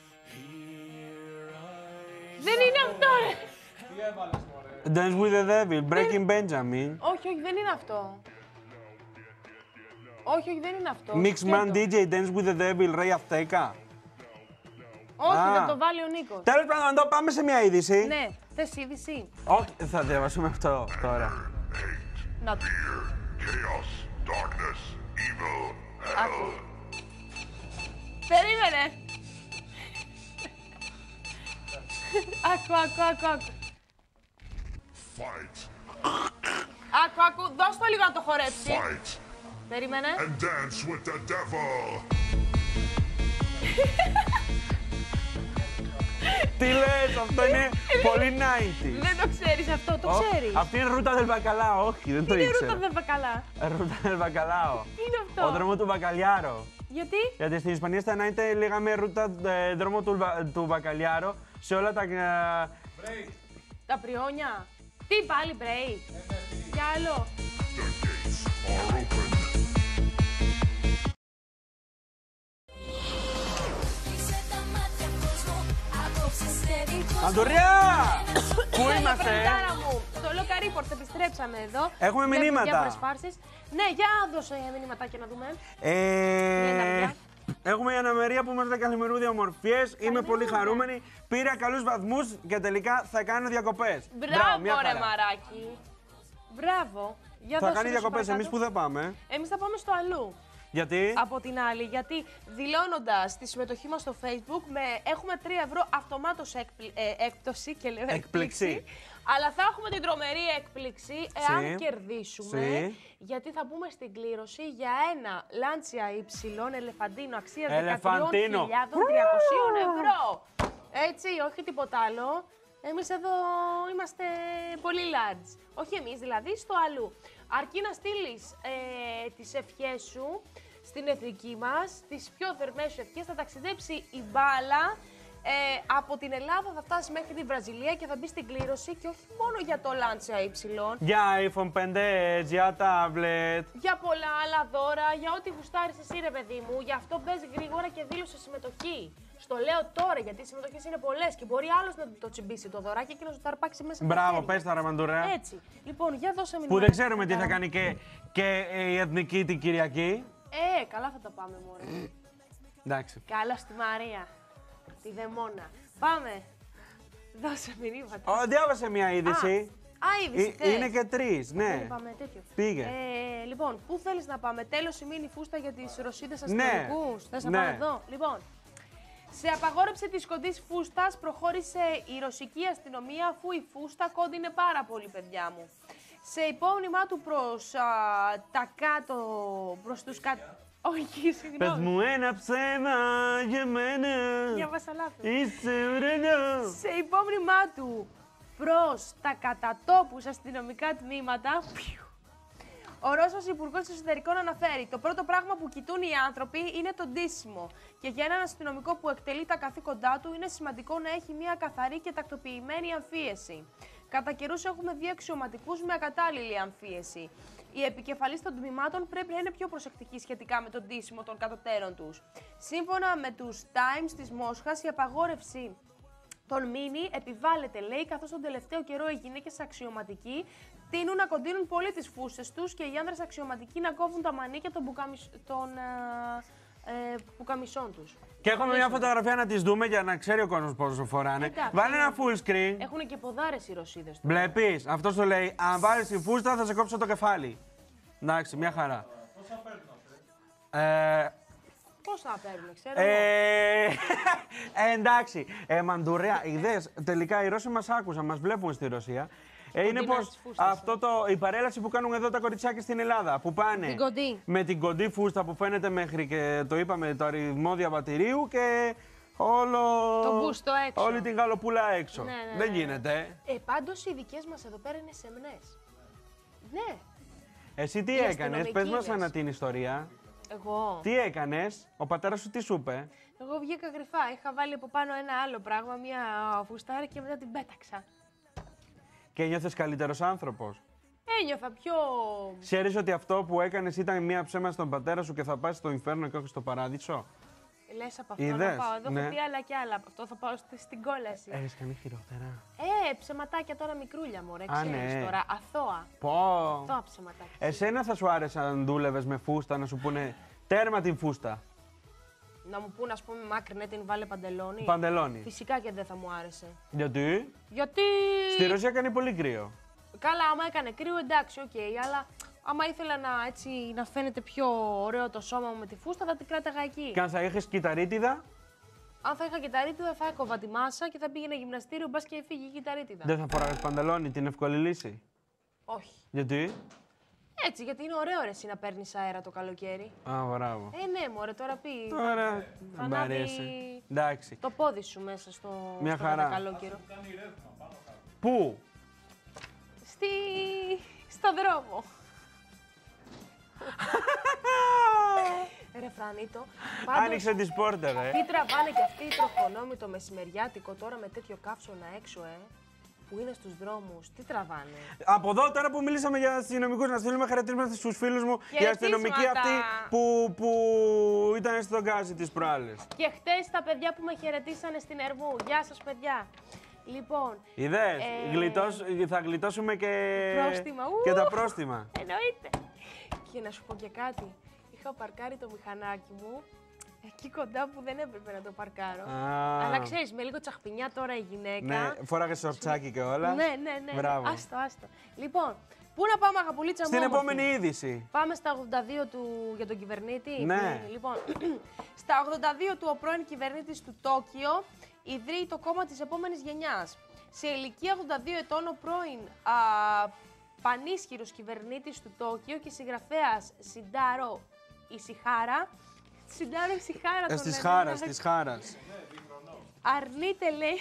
Δεν είναι αυτό ρε. Τι έβαλες μωρέ? Dance with the Devil, Breaking Benjamin. Όχι, δεν είναι αυτό. Όχι, δεν είναι αυτό. Mixman Σκέτο. DJ, Dance with the Devil, Ray Azteca. Όχι, Α. θα το βάλει ο Νίκος. Τέλος πάντων, πάμε σε μια είδηση. Ναι, θες είδηση? Όχι, θα διαβάσουμε αυτό τώρα. Να το. Chaos, darkness, evil, Άκου. Περίμενε. Άκου. fight, Άκου. Δώσ' το λίγο να το χορέψει. fight, Περίμενε. and dance with the devil. Τι λες, αυτό είναι πολύ 90's. Δεν το ξέρεις αυτό, το ξέρεις. Αυτή είναι Ρούτα del Bacalao, όχι, δεν το Είναι ήξερα. ρούτα δεν καλά. Ρούτα del Bacalao. Τι είναι αυτό? Ο δρόμο του Μπακαλιάρο. Γιατί? Γιατί στην Ισπανία στα 90 λέγαμε Ρούτα δρόμο του Μπακαλιάρο σε όλα τα... Τα πριόνια. Τι πάλι break. Κι άλλο. The gates are open. Αντοριά! Πού Έλα, είμαστε? φρεντάρα μου. Στο Local Report επιστρέψαμε εδώ. Έχουμε Βλέπουμε μηνύματα. διάφορες φάρσες. Ναι, για δώσε μηνύματάκια να δούμε. παιδιά. Έχουμε η Αναμερία που μας λέει καλημερούδια ομορφιές. Είμαι πολύ χαρούμενη. Πήρα καλούς βαθμούς και τελικά θα κάνω διακοπές. Μπράβο, μια ρε χαρά. μαράκι. Μπράβο. Για Θα δώσε κάνει δώσε διακοπές. παρακάτω. Εμείς που θα πάμε? Εμείς θα πάμε στο αλλού. Γιατί? Από την άλλη, γιατί δηλώνοντας τη συμμετοχή μας στο Facebook, έχουμε 3 ευρώ αυτομάτως έκπτωση και λέω έκπληξη. Αλλά θα έχουμε την τρομερή έκπληξη εάν κερδίσουμε, γιατί θα μπούμε στην κλήρωση για ένα Lancia Y ελεφαντίνο αξίας 13.300 ευρώ. Έτσι, όχι τίποτα άλλο. Εμείς εδώ είμαστε πολύ large. Όχι εμείς δηλαδή, στο αλλού. Αρκεί να στείλεις τις ευχές σου στην εθνική μας, τις πιο θερμές σου ευχές, θα ταξιδέψει η μπάλα από την Ελλάδα, θα φτάσει μέχρι την Βραζιλία και θα μπει στην κλήρωση και όχι μόνο για το Lancia Y. Για iPhone 5, για tablet. Για πολλά άλλα δώρα, για ό,τι γουστάρεις εσύ ρε παιδί μου, γι' αυτό μπες γρήγορα και δήλωσε συμμετοχή. Στο λέω τώρα γιατί οι συμμετοχές είναι πολλές και μπορεί άλλος να το τσιμπήσει το δωράκι και να σου το αρπάξει μέσα από τα Μπράβο, χέρια. πες τα ρε Μαντουρέ. Έτσι. Λοιπόν, για δώσε μηνύματα. Που δεν ξέρουμε τι θα κάνει και η εθνική την Κυριακή. Καλά θα τα πάμε μωρέ. Εντάξει. Καλά στη Μαρία. Τη Δαιμόνα. Πάμε. Δώσε μηνύματα. Διάβασε μια είδηση. Είδηση θες. Είναι και 3, Δεν ναι. πάμε τέτοιο. Πήγε. Λοιπόν, πού θέλεις να πάμε? Τέλος η μήνυ φούστα για τις Ρωσίδες Ναι. αστυνομικούς. Θες να Ναι. πάμε εδώ? Λοιπόν, σε απαγόρευση της κοντής φούστας προχώρησε η ρωσική αστυνομία, αφού η φούστα κόντινε πάρα πολύ, παιδιά μου. Σε υπόμνημά του προς τα κάτω, προς τους κάτω... Όχι, Πες συγγνώμη. μου ένα ψέμα για μένα. Διάβασα λάθος. Είσαι ουρανό. Σε υπόμνημά του προς τα κατατόπους αστυνομικά τμήματα. Ο Ρώσος Υπουργός Εσωτερικών αναφέρει: το πρώτο πράγμα που κοιτούν οι άνθρωποι είναι το ντύσιμο. Και για έναν αστυνομικό που εκτελεί τα καθήκοντά του, είναι σημαντικό να έχει μια καθαρή και τακτοποιημένη αμφίεση. Κατά καιρούς έχουμε δει αξιωματικούς με ακατάλληλη αμφίεση. Οι επικεφαλείς των τμήματων πρέπει να είναι πιο προσεκτικοί σχετικά με το ντύσιμο των κατωτέρων τους. Σύμφωνα με τους Times της Μόσχας, η απαγόρευση των μίνι επιβάλλεται, λέει, καθώς τον τελευταίο καιρό οι γυναίκες αξιωματικοί τείνουν να κοντίνουν πολύ τις φούστες τους και οι άνδρες αξιωματικοί να κόβουν τα μανίκια των πουκαμισών τους. Και έχουμε μια φωτογραφία να τις δούμε για να ξέρει ο κόσμος πόσο φοράνε. Βάλε ένα full screen. Έχουν και ποδάρες οι Ρωσίδες. Βλέπεις, αυτός το λέει. Αν βάλεις τη φούστα θα σε κόψω το κεφάλι. Εντάξει, μια χαρά. Πόσα παίρνουν αυτές? Πώς θα παίρνουν, ξέρω εγώ. Εντάξει, Μαντουρέα, είδες, τελικά οι Ρώσοι μας άκουσαν, μας βλέπουν στη Ρωσία. Είναι πως η παρέλαση που κάνουν εδώ τα κοριτσάκια στην Ελλάδα, που πάνε με την κοντή φούστα που φαίνεται μέχρι και το είπαμε το αριθμό διαβατηρίου και το μπούστο έξω. όλη την γαλοπούλα έξω. Ναι. Δεν γίνεται. Πάντως οι δικές μας εδώ πέρα είναι σεμνές. Ναι. Εσύ τι έκανες, πες μας ανά την ιστορία. Εγώ. Τι έκανες, ο πατέρας σου τι σου είπε? Εγώ βγήκα κρυφά. Είχα βάλει από πάνω ένα άλλο πράγμα, μια φουστάρα και μετά την πέταξα. Και ένιωθες καλύτερος άνθρωπος? Ένιωθα πιο... Ξέρεις ότι αυτό που έκανες ήταν μία ψέμα στον πατέρα σου και θα πας στο Ινφέρνο και όχι στο Παράδεισο? Λες από αυτό Είδες, να πάω. Εδώ ναι. έχω πει άλλα και άλλα. Από αυτό θα πάω στην κόλαση. Έχεις κάνει χειρότερα? Ψεματάκια τώρα μικρούλια, μωρέ. Α, Ξέρεις ναι. τώρα. Αθώα. Πω. Αθώα ψεματάκια. Εσένα θα σου άρεσε αν δούλευες με φούστα, να σου πούνε τέρμα την φούστα? Να μου πούνε, ας πούμε, μάκρυνε την βάλε παντελόνι. Παντελόνι. Φυσικά και δεν θα μου άρεσε. Γιατί? Γιατί... Στη Ρωσία κάνει πολύ κρύο. Καλά, άμα έκανε κρύο, εντάξει, οκ. Αλλά άμα ήθελα να φαίνεται πιο ωραίο το σώμα μου με τη φούστα, θα την κράταγα εκεί. Και αν θα είχες κυταρίτιδα? Αν θα είχα κυταρίτιδα, θα έκοβα τη μάσα και θα πήγαινε γυμναστήριο, μπας και φύγει η κυταρίτιδα. Δεν θα φοράγες παντελόνι, την εύκολη λύση? Όχι. Γιατί? Έτσι, γιατί είναι ωραίο ρε εσύ να παίρνεις αέρα το καλοκαίρι. Α, μπράβο. Ναι, μωρέ, τώρα πει. Τώρα θα δεν μ' αρέσει. ανάβει Εντάξει. το πόδι σου μέσα στο Μια χαρά. καλό καιρό. Πού? Στο δρόμο. Ρε Φρανίτο, Άνοιξε τις πόρτες, ρε. τι τραβάνε κι αυτοί οι τροχονόμοι το μεσημεριάτικο τώρα με τέτοιο καύσωνα έξω, που είναι στους δρόμους. Τι τραβάνε. Από εδώ, τώρα που μιλήσαμε για αστυνομικούς, να στείλουμε χαρακτήρια στους φίλους μου για αστυνομικοί αυτοί που ήταν στον γκάζι τις προάλλες. Και χτες τα παιδιά που με χαιρετήσανε στην Ερμού. Γεια σας, παιδιά. Λοιπόν. Είδες, θα γλιτώσουμε και τα πρόστιμα. Εννοείται. Και να σου πω και κάτι. Είχα παρκάρει το μηχανάκι μου εκεί κοντά που δεν έπρεπε να το παρκάρω. Αλλά ξέρεις, με λίγο τσαχπινιά τώρα η γυναίκα. Ναι, φόραγε σορτσάκι και όλα. Ναι. Μπράβο. Άστο. Λοιπόν, πού να πάμε, αγαπουλίτσα μου? Στην επόμενη είδηση. Πάμε στα 82 για τον κυβερνήτη. Ναι. Λοιπόν, στα 82 του ο πρώην κυβερνήτης του Τόκιο ιδρύει το κόμμα της επόμενης γενιάς. Σε ηλικία 82 ετών ο πρώην πανίσχυρος κυβερνήτης του Τόκιο και συγγραφέας Σιντάρο Ισιχάρα. Σιντάρο Ισιχάρα τον λένε. Της χάρας. Αρνείται, λέει,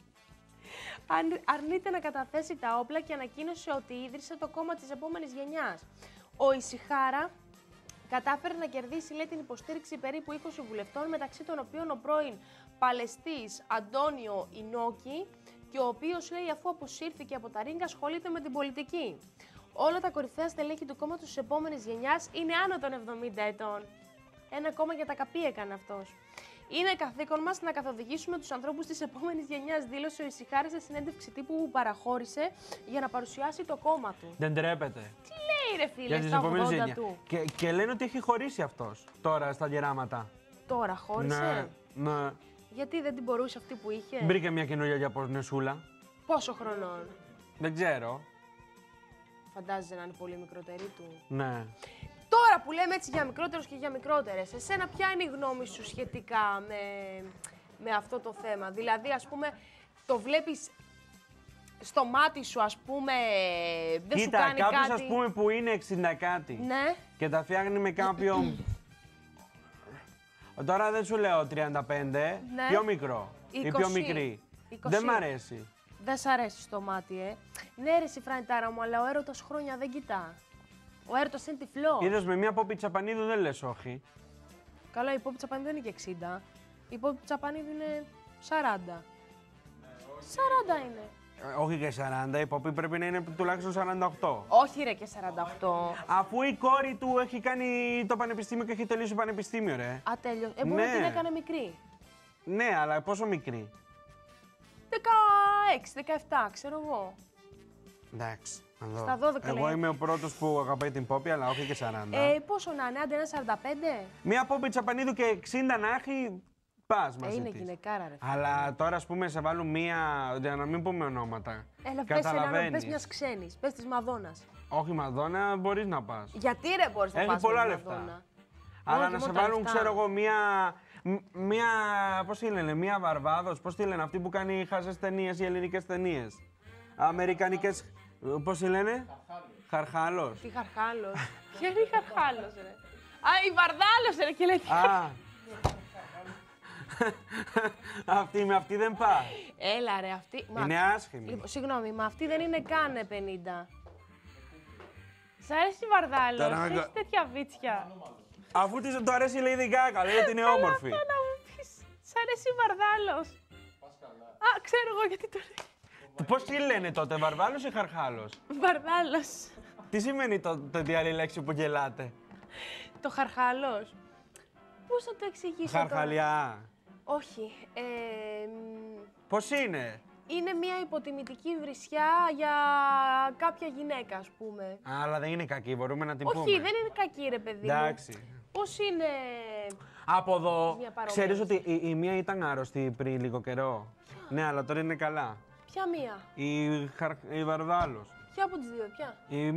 αρνείται να καταθέσει τα όπλα και ανακοίνωσε ότι ίδρυσε το κόμμα της επόμενης γενιάς. Ο Ισιχάρα κατάφερε να κερδίσει, λέει, την υποστήριξη περίπου 20 βουλευτών, μεταξύ των οποίων ο πρώην Παλαιστής Αντώνιο Ινόκη, και ο οποίος, λέει, αφού αποσύρθηκε από τα ρίγκα, ασχολείται με την πολιτική. Όλα τα κορυφαία στελέχη του κόμματος της επόμενης γενιάς είναι άνω των 70 ετών. Ένα κόμμα για τα καπί έκανε αυτός. Είναι καθήκον μας να καθοδηγήσουμε τους ανθρώπους της επόμενης γενιάς, δήλωσε ο Ισιχάρας σε συνέντευξη τύπου που παραχώρησε για να παρουσιάσει το κόμμα του. Δεν τρέπεται. Τι λέει, ρε φίλε, Για στα 80 γενιά. του. Και λένε ότι έχει χωρίσει αυτός τώρα στα γεράματα. Τώρα χώρισε. Ναι. Γιατί δεν την μπορούσε αυτή που είχε. Μπήκε μια καινούργια Ιαπωνεσούλα. Πόσο χρονών? Δεν ξέρω. Φαντάζεσαι να είναι πολύ μικρότερη του. Ναι. Τώρα που λέμε έτσι για μικρότερους και για μικρότερες, εσένα ποια είναι η γνώμη σου σχετικά με αυτό το θέμα? Δηλαδή, ας πούμε, το βλέπεις στο μάτι σου, ας πούμε, δεν σου κάνει κάτι? Κοίτα, κάποιος, ας πούμε, που είναι 60 κάτι. Ναι. Και τα φτιάχνει με κάποιον... Τώρα δεν σου λέω 35, Ναι. πιο μικρό 20. ή πιο μικρή. 20. Δεν μ' αρέσει. Δεν σ' αρέσει στο μάτι, Ναι, ρε, η Φρανιτάρα μου, αλλά ο έρωτας χρόνια δεν κοιτά. Ο έρωτας είναι τυφλός. Είδες με μια Πόπη Τσαπανίδου δεν λες όχι. Καλά, η Πόπη Τσαπανίδου δεν είναι και 60. Η Πόπη Τσαπανίδου είναι 40. 40 είναι. Όχι και 40, η Πόπη πρέπει να είναι τουλάχιστον 48. Όχι ρε και 48. Αφού η κόρη του έχει κάνει το πανεπιστήμιο και έχει τελειώσει το πανεπιστήμιο, ρε. Α, τέλειο. Μπορεί να την έκανε μικρή. Ναι, αλλά πόσο μικρή. 16-17, ξέρω εγώ. Εντάξει. να δω. Στα 12 Εγώ λέει. είμαι ο πρώτος που αγαπάει την Πόπη, αλλά όχι και 40. Πόσο να είναι, άντε ένα 45. Μια Πόπη Τσαπανίδου και 60 να έχει, πας μαζί Είναι της. γυναικάρα, ρε. Αλλά τώρα, ας πούμε, σε βάλουν μία. Για να μην πούμε ονόματα. Έλα, πες ένα όνομα, πες μιας ξένης, πες της Μαδόνας. Όχι Μαδόνα, μπορείς να πας. Γιατί ρε μπορείς να Έχει πας πολλά με τη λεφτά. Μαδόνα. Αλλά Όχι, να σε μόνο τα βάλουν, λεφτά. ξέρω εγώ, μία. Πώς τη λένε, μία Βαρβάδος, πώς τη λένε, αυτή που κάνει χάζες ταινίες ή ελληνικές ταινίες. Αμερικανικές. Πώς τη λένε, Χαρχάλος. Τι Χαρχάλος. Ποια είναι η Χαρχάλος, ρε. Α, η Βαρδάλος, ρε, και λέει. Α. Αυτή με αυτή δεν πάει. Έλα, ρε, αυτή. Είναι άσχημη. Λοιπόν, συγγνώμη, μα αυτή δεν είναι καν 50. Σ' αρέσει η Βαρδάλος, Τώρα με έχεις κα- τέτοια βίτσια. Αφού της το αρέσει η Lady Gaga, λέει ότι είναι όμορφη. Αυτό να μου πεις. Σ' αρέσει η Βαρδάλος. Α, ξέρω εγώ γιατί το λέει. Πώς τη λένε τότε, Βαρβάλος ή Χαρχάλος. Βαρδάλος. Τι σημαίνει τότε η άλλη λέξη που γελάτε. Το Χαρχάλος. Πώς θα το εξηγήσω τώρα. Χαρχαλιά. Όχι. Πώς είναι. Είναι μια υποτιμητική βρισιά για κάποια γυναίκα, ας πούμε. Αλλά δεν είναι κακή, μπορούμε να την Όχι, πούμε. δεν είναι κακή, ρε παιδί μου. Εντάξει. Πώς είναι... Από εδώ, Μια παρόμοια. ξέρεις ότι η μία ήταν άρρωστη πριν λίγο καιρό. Ναι, αλλά τώρα είναι καλά. Ποια μία. Η Βαρβάλος. Ποια από τις δύο, ποια.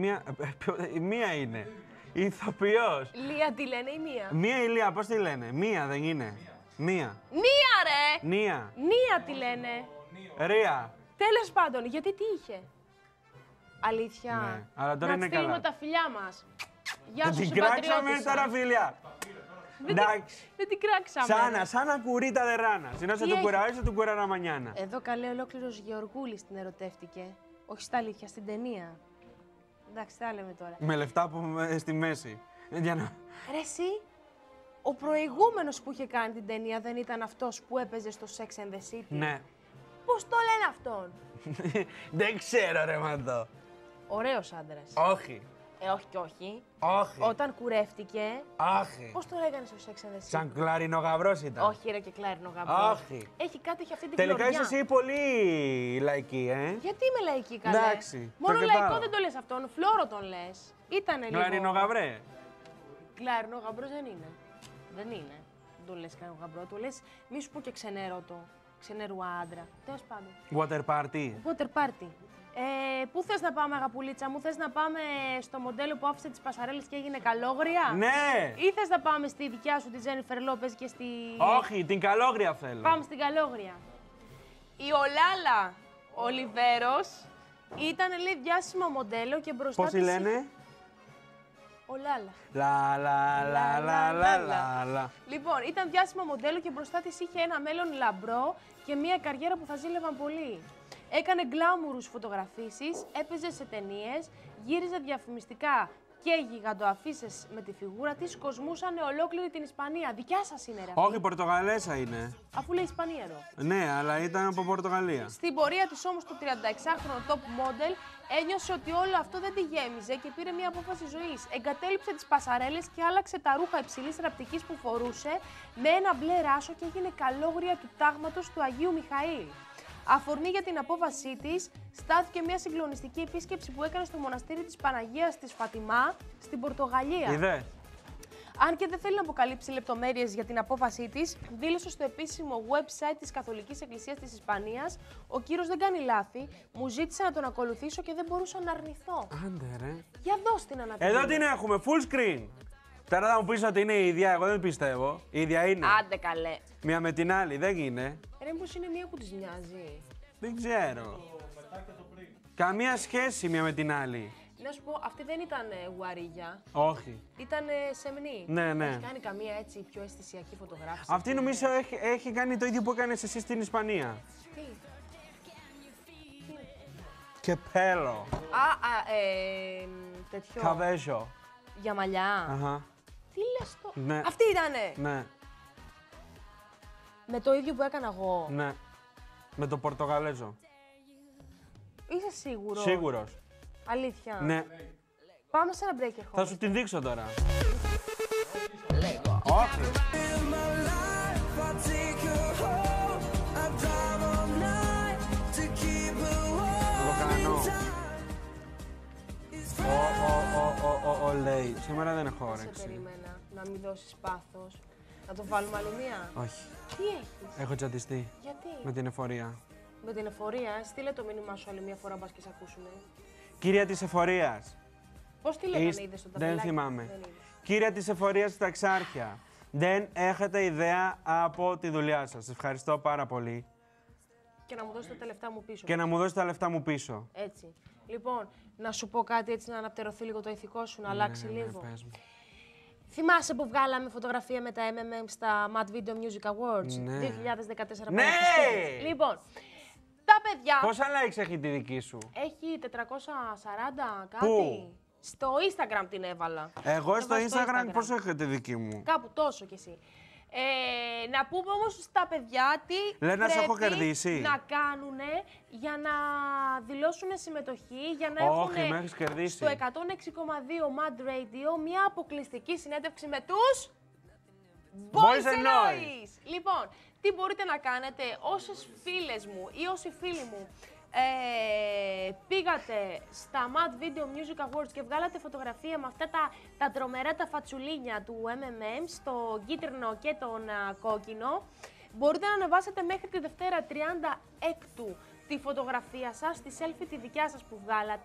Η μία είναι. Η ηθοποιός. Λία τη λένε ή μία. Μία ηλία, πώς τη λένε. Μία δεν είναι. Μία. Νία, ρε! Νία. Νία τη λένε. Ρία. Τέλος πάντων, γιατί τι είχε. Αλήθεια. Ναι, αλλά τώρα να είναι της στείλουμε καλά. τα φιλιά μας. Γεια Θα σου, την κράξαμε συμπατριώτησα. τώρα, φίλια. Εντάξει. Δεν την κράξαμε. Σαν curita de rana. Si no se Τι tu έχει? cura hoy, se tu curará mañana. Εδώ καλέ ολόκληρος Γεωργούλης την ερωτεύτηκε. Όχι στα αλήθεια, στην ταινία. Εντάξει, τα λέμε τώρα. Με λεφτά που στη μέση. Για να... Ρε εσύ, ο προηγούμενος που είχε κάνει την ταινία δεν ήταν αυτός που έπαιζε στο Sex and the City. Ναι. Πώς το λένε αυτόν. Δεν ξέρω ρε μαντώ. Ωραίος άντρας. Όχι. Όχι και όχι. Όχι. Όταν κουρεύτηκε, Όχι. πώς το λέγανε στο Sex and the City. Σαν κλαρινογαυρός ήταν. Όχι ρε και κλάρινο γαμπρό. Όχι. Έχει κάτι, έχει αυτή την Τελικά κλωριά. είσαι εσύ πολύ λαϊκή, Γιατί είμαι λαϊκή καλέ. Εντάξει, Μόνο το λαϊκό κατάλαβα. δεν το λες αυτόν, φλόρο τον λες. Ήτανε λίγο. Κλαρινογαυρέ. Κλάρινο γαμπρός δεν είναι. Δεν είναι. Δεν το λες κλάρινο γαμπρό, το λες μη σου πω και ξενέρωτο. Ξενερού άντρα. Τέλος πάντων. Water party. Water party. Πού θες να πάμε, αγαπουλίτσα μου, θες να πάμε στο μοντέλο που άφησε τις πασαρέλες και έγινε καλόγρια. Ναι. Ή θες να πάμε στη δικιά σου, τη Τζένιφερ Λόπες και στη... Όχι, την καλόγρια θέλω. Πάμε στην καλόγρια. Η Ολάλα Ολιβέρος ήταν, λέει, διάσημο μοντέλο και μπροστά Πώς τη της λένε. Ολάλα. Λα λα λα λα λα λα λα. Λοιπόν, ήταν διάσημο μοντέλο και μπροστά της είχε ένα μέλλον λαμπρό και μια καριέρα που θα ζήλευαν πολύ. Έκανε γκλάμουρους φωτογραφίσεις, έπαιζε σε ταινίες, γύριζε διαφημιστικά και γιγαντοαφίσες με τη φιγούρα της, κοσμούσαν ολόκληρη την Ισπανία. Δικιά σας είναι, ρε. Όχι, Πορτογαλέσα είναι. Αφού λέει Ισπανία, ρε. Ναι, αλλά ήταν από Πορτογαλία. Στην πορεία της όμως το 36χρονο top model ένιωσε ότι όλο αυτό δεν τη γέμιζε και πήρε μια απόφαση ζωής. Εγκατέλειψε τις πασαρέλες και άλλαξε τα ρούχα υψηλής ραπτικής που φορούσε με ένα μπλε ράσο και έγινε καλόγρια του τάγματος του Αγίου Μιχαήλ. Αφορμή για την απόφασή της στάθηκε μια συγκλονιστική επίσκεψη που έκανε στο μοναστήρι της Παναγίας της Φατιμά στην Πορτογαλία. Είδες. Αν και δεν θέλει να αποκαλύψει λεπτομέρειες για την απόφασή της, δήλωσε στο επίσημο website της Καθολικής Εκκλησίας της Ισπανίας: «Ο κύριος δεν κάνει λάθη, μου ζήτησε να τον ακολουθήσω και δεν μπορούσα να αρνηθώ». Άντε ρε. Για δώσ' την αναπηρία. Εδώ την έχουμε, full screen. Τώρα θα μου πεις ότι είναι η ίδια, εγώ δεν πιστεύω. Η ίδια είναι. Άντε καλέ. Μία με την άλλη, δεν είναι. Ρε, μήπως είναι μία που της μοιάζει. Δεν ξέρω. Καμία σχέση μία με την άλλη. Να σου πω, αυτή δεν ήταν γουαρίγια. Όχι. Ήταν σεμνή. Ναι, ναι. Έχει κάνει καμία έτσι πιο αισθησιακή φωτογράφηση. Αυτή νομίζω έχει κάνει το ίδιο που έκανες εσύ στην Ισπανία. Τι. Κεπέλο. Τέτοιο. Καβέζο. Για μαλλιά. Αχα. Τι λες το. Ναι. Αυτή ήτανε. Ναι, Με το ίδιο που έκανα εγώ. ναι. Με το Πορτογαλέζο. Είσαι σίγουρος. Σίγουρος. Αλήθεια. Ναι. Πάμε σε ένα break Θα ερχόμαστε. σου την δείξω τώρα. Λέγω. Όχι. Το κάνω. Λέει. Σήμερα δεν έχω Σε όρεξη. περίμενα να μην δώσεις πάθος. Να το βάλουμε άλλη μία. Όχι. Τι έχεις. Έχω τσαντιστεί Γιατί. με την εφορία. Με την εφορία, στείλε το μήνυμά σου άλλη μία φορά, μπας και σε ακούσουνε. Κύρια της εφορίας. Πώς τη λέγανε, είδες στον ταπελάκι. Δεν θυμάμαι. Δεν είδες. Κύρια της εφορίας στα Εξάρχεια. Δεν έχετε ιδέα από τη δουλειά σας. Ευχαριστώ πάρα πολύ. Και να μου δώσεις τα λεφτά μου πίσω. Και να μου δώσετε τα λεφτά μου πίσω. Έτσι. Λοιπόν, να σου πω κάτι έτσι να αναπτερωθεί λίγο το ηθικό σου, να αλλάξει λίγο. Πες μου. Θυμάσαι που βγάλαμε φωτογραφία με τα MMM στα Mad Video Music Awards Ναι. 2014. Ναι! Παρασκευές. Λοιπόν, τα παιδιά Πόσα likes έχει τη δική σου? έχει 440 κάτι. Πού? Στο Instagram την έβαλα. Εγώ στο Έβαλα Instagram πώς έχετε τη δική μου? Κάπου τόσο κι εσύ. Να πούμε όμως στα παιδιά τι Λένε να σε έχω πρέπει κερδίσει. να κάνουν για να δηλώσουν συμμετοχή, για να Όχι, με έχουν έχεις κερδίσει. στο 106,2 Mad Radio μια αποκλειστική συνέντευξη με τους Boys and and Noise. Λοιπόν, τι μπορείτε να κάνετε όσες φίλες μου ή όσοι φίλοι μου πήγατε στα Mad Video Music Awards και βγάλατε φωτογραφία με αυτά τα τρομερά τα φατσουλίνια του MMM στο κίτρινο και τον κόκκινο, μπορείτε να ανεβάσετε μέχρι τη Δευτέρα 36 τη φωτογραφία σας, τη selfie τη δικιά σας που βγάλατε,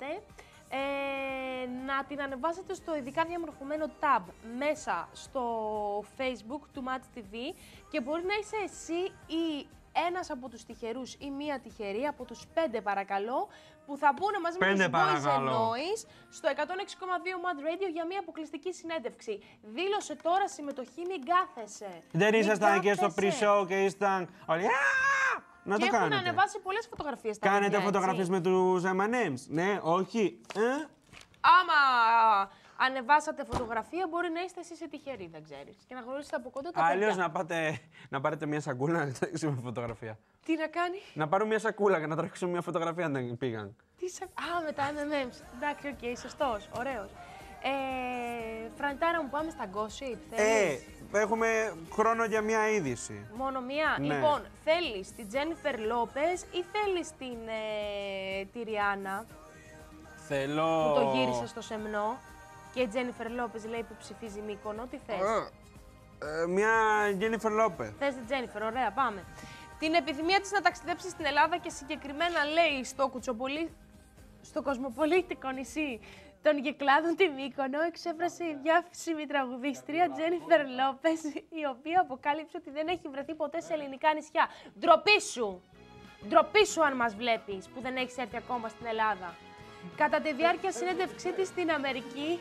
να την ανεβάσετε στο ειδικά διαμορφωμένο tab μέσα στο Facebook του Mad TV και μπορεί να είσαι εσύ ή ένας από τους τυχερούς ή μία τυχερή από τους 5 παρακαλώ που θα μπουν μαζί με τους Boys and Noise στο 106,2 Mad Radio για μία αποκλειστική συνέντευξη. Δήλωσε τώρα συμμετοχή, μην κάθεσαι. Δεν Μην ήσασταν και στο κάθεσαι. pre-show και ήσταν όλοι «Α!» Να Και το έχουν κάνετε. ανεβάσει πολλές φωτογραφίες τα Κάνετε παιδιά, φωτογραφίες έτσι. με τους M&M's. Ναι, όχι. Άμα ανεβάσατε φωτογραφία, μπορεί να είστε εσείς οι τυχεροί, δεν ξέρεις. Και να γνωρίσετε από κοντά τα Αλλιώς παιδιά. να πάρετε μια σακούλα να τρέξουμε φωτογραφία. Τι να κάνει, Να πάρουν μια σακούλα και να τρέξουμε μια φωτογραφία αν δεν πήγαν. Α, με τα MMMs. Εντάξει, οκ, σωστός, ωραίος. Φραντάρα μου, πάμε στα gossip, θέλεις. Έχουμε χρόνο για μια είδηση. Μόνο μία. Ναι. Λοιπόν, θέλεις την Τζένιφερ Λόπες ή θέλεις τη Ριάννα Θέλω... που το γύρισε στο σεμνό και η Τζένιφερ Λόπες λέει που ψηφίζει Μύκονο. Τι θες. Μια Jennifer Lopez. Θες την Τζένιφερ, ωραία, πάμε. Την επιθυμία της να ταξιδέψει στην Ελλάδα και συγκεκριμένα λέει στο κοσμοπολίτικο νησί των Κυκλάδων τη Μύκονο εξέφρασε η διάσημη τραγουδίστρια Τζένιφερ Λόπες, η οποία αποκάλυψε ότι δεν έχει βρεθεί ποτέ σε ελληνικά νησιά. Ντροπή σου! Ντροπή σου αν μας βλέπεις που δεν έχεις έρθει ακόμα στην Ελλάδα. Κατά τη διάρκεια συνέντευξή της στην Αμερική,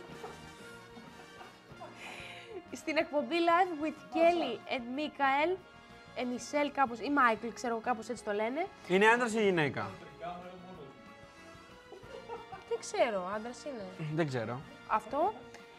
στην εκπομπή Live with Kelly and Michael, Michelle κάπως, ή Michael, ξέρω κάπως έτσι το λένε. Είναι άντρας ή γυναίκα? Δεν ξέρω, άντρας είναι. Δεν ξέρω. Αυτό.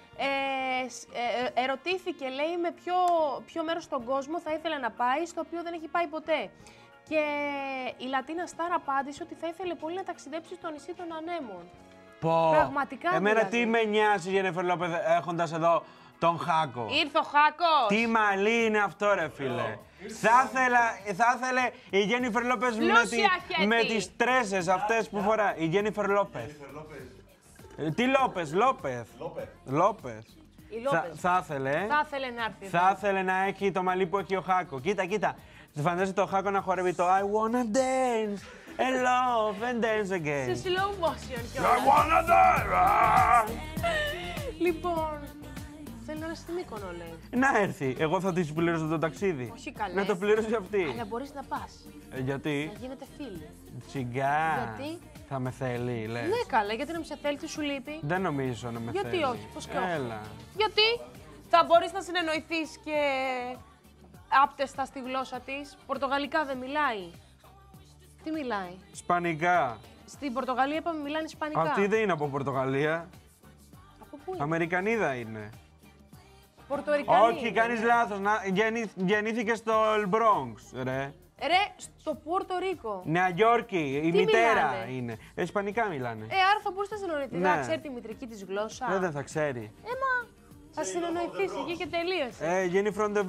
Ερωτήθηκε, λέει, με ποιο μέρος στον κόσμο θα ήθελε να πάει, στο οποίο δεν έχει πάει ποτέ. Και η Λατίνα Στάρ απάντησε ότι θα ήθελε πολύ να ταξιδέψει στο νησί των Ανέμων. Πω. Πραγματικά, Εμένα δηλαδή. τι με νοιάζει η Jennifer Lopez έχοντας εδώ τον Χάκο. Ήρθε ο Χάκος! Τι μαλλί είναι αυτό ρε φίλε. Θα ήθελε η Jennifer Lopez Πλούσια χέτη. με τις τρέσες αυτές που φορά. Η Jennifer Lopez. Τι Λόπες, Λόπεθ. Λόπες. Η Λόπες. Θα ήθελε. Θα ήθελε να έρθει. Θα ήθελε να έχει το μαλλί που έχει ο Χάκο. Κοίτα, κοίτα. Φαντάζεσαι το Χάκο να χορεύει το I wanna dance and love and dance again. Σε slow motion I κιόλας. wanna dance. Λοιπόν, θέλει να έρθει στη Μύκονο, λέει. Να έρθει. Εγώ θα της πληρώσω το ταξίδι. Όχι καλέ. Να το πληρώσει αυτή. Αλλά μπορείς να πας. Γιατί. Να γίνετε φίλοι. Σιγά. Γιατί? Θα με θέλει, λες. Ναι, καλά, γιατί να με σε θέλει, τι σου λείπει. Δεν νομίζω να με Γιατί θέλει. όχι, πώς και όχι. Έλα. Γιατί θα μπορείς να συνεννοηθείς και άπτεστα στη γλώσσα της. Πορτογαλικά δεν μιλάει. Τι μιλάει. Ισπανικά. Στην Πορτογαλία είπαμε μιλάνε ισπανικά. Αυτή δεν είναι από Πορτογαλία. Από πού είναι? Αμερικανίδα είναι. Πορτορικανή. Όχι, κάνεις λάθος. Γεννήθηκε στο Bronx, ρε. Ρε, στο Πόρτο Ρίκο. Νέα Υόρκη, η Τι μητέρα μιλάνε? είναι. Ισπανικά μιλάνε. Άρα θα μπορούσε να συνεννοηθεί. Ναι. Να ξέρει τη μητρική τη γλώσσα. Δεν θα ξέρει. Μα θα συνεννοηθείς εκεί και τελείωσε. Jenny from the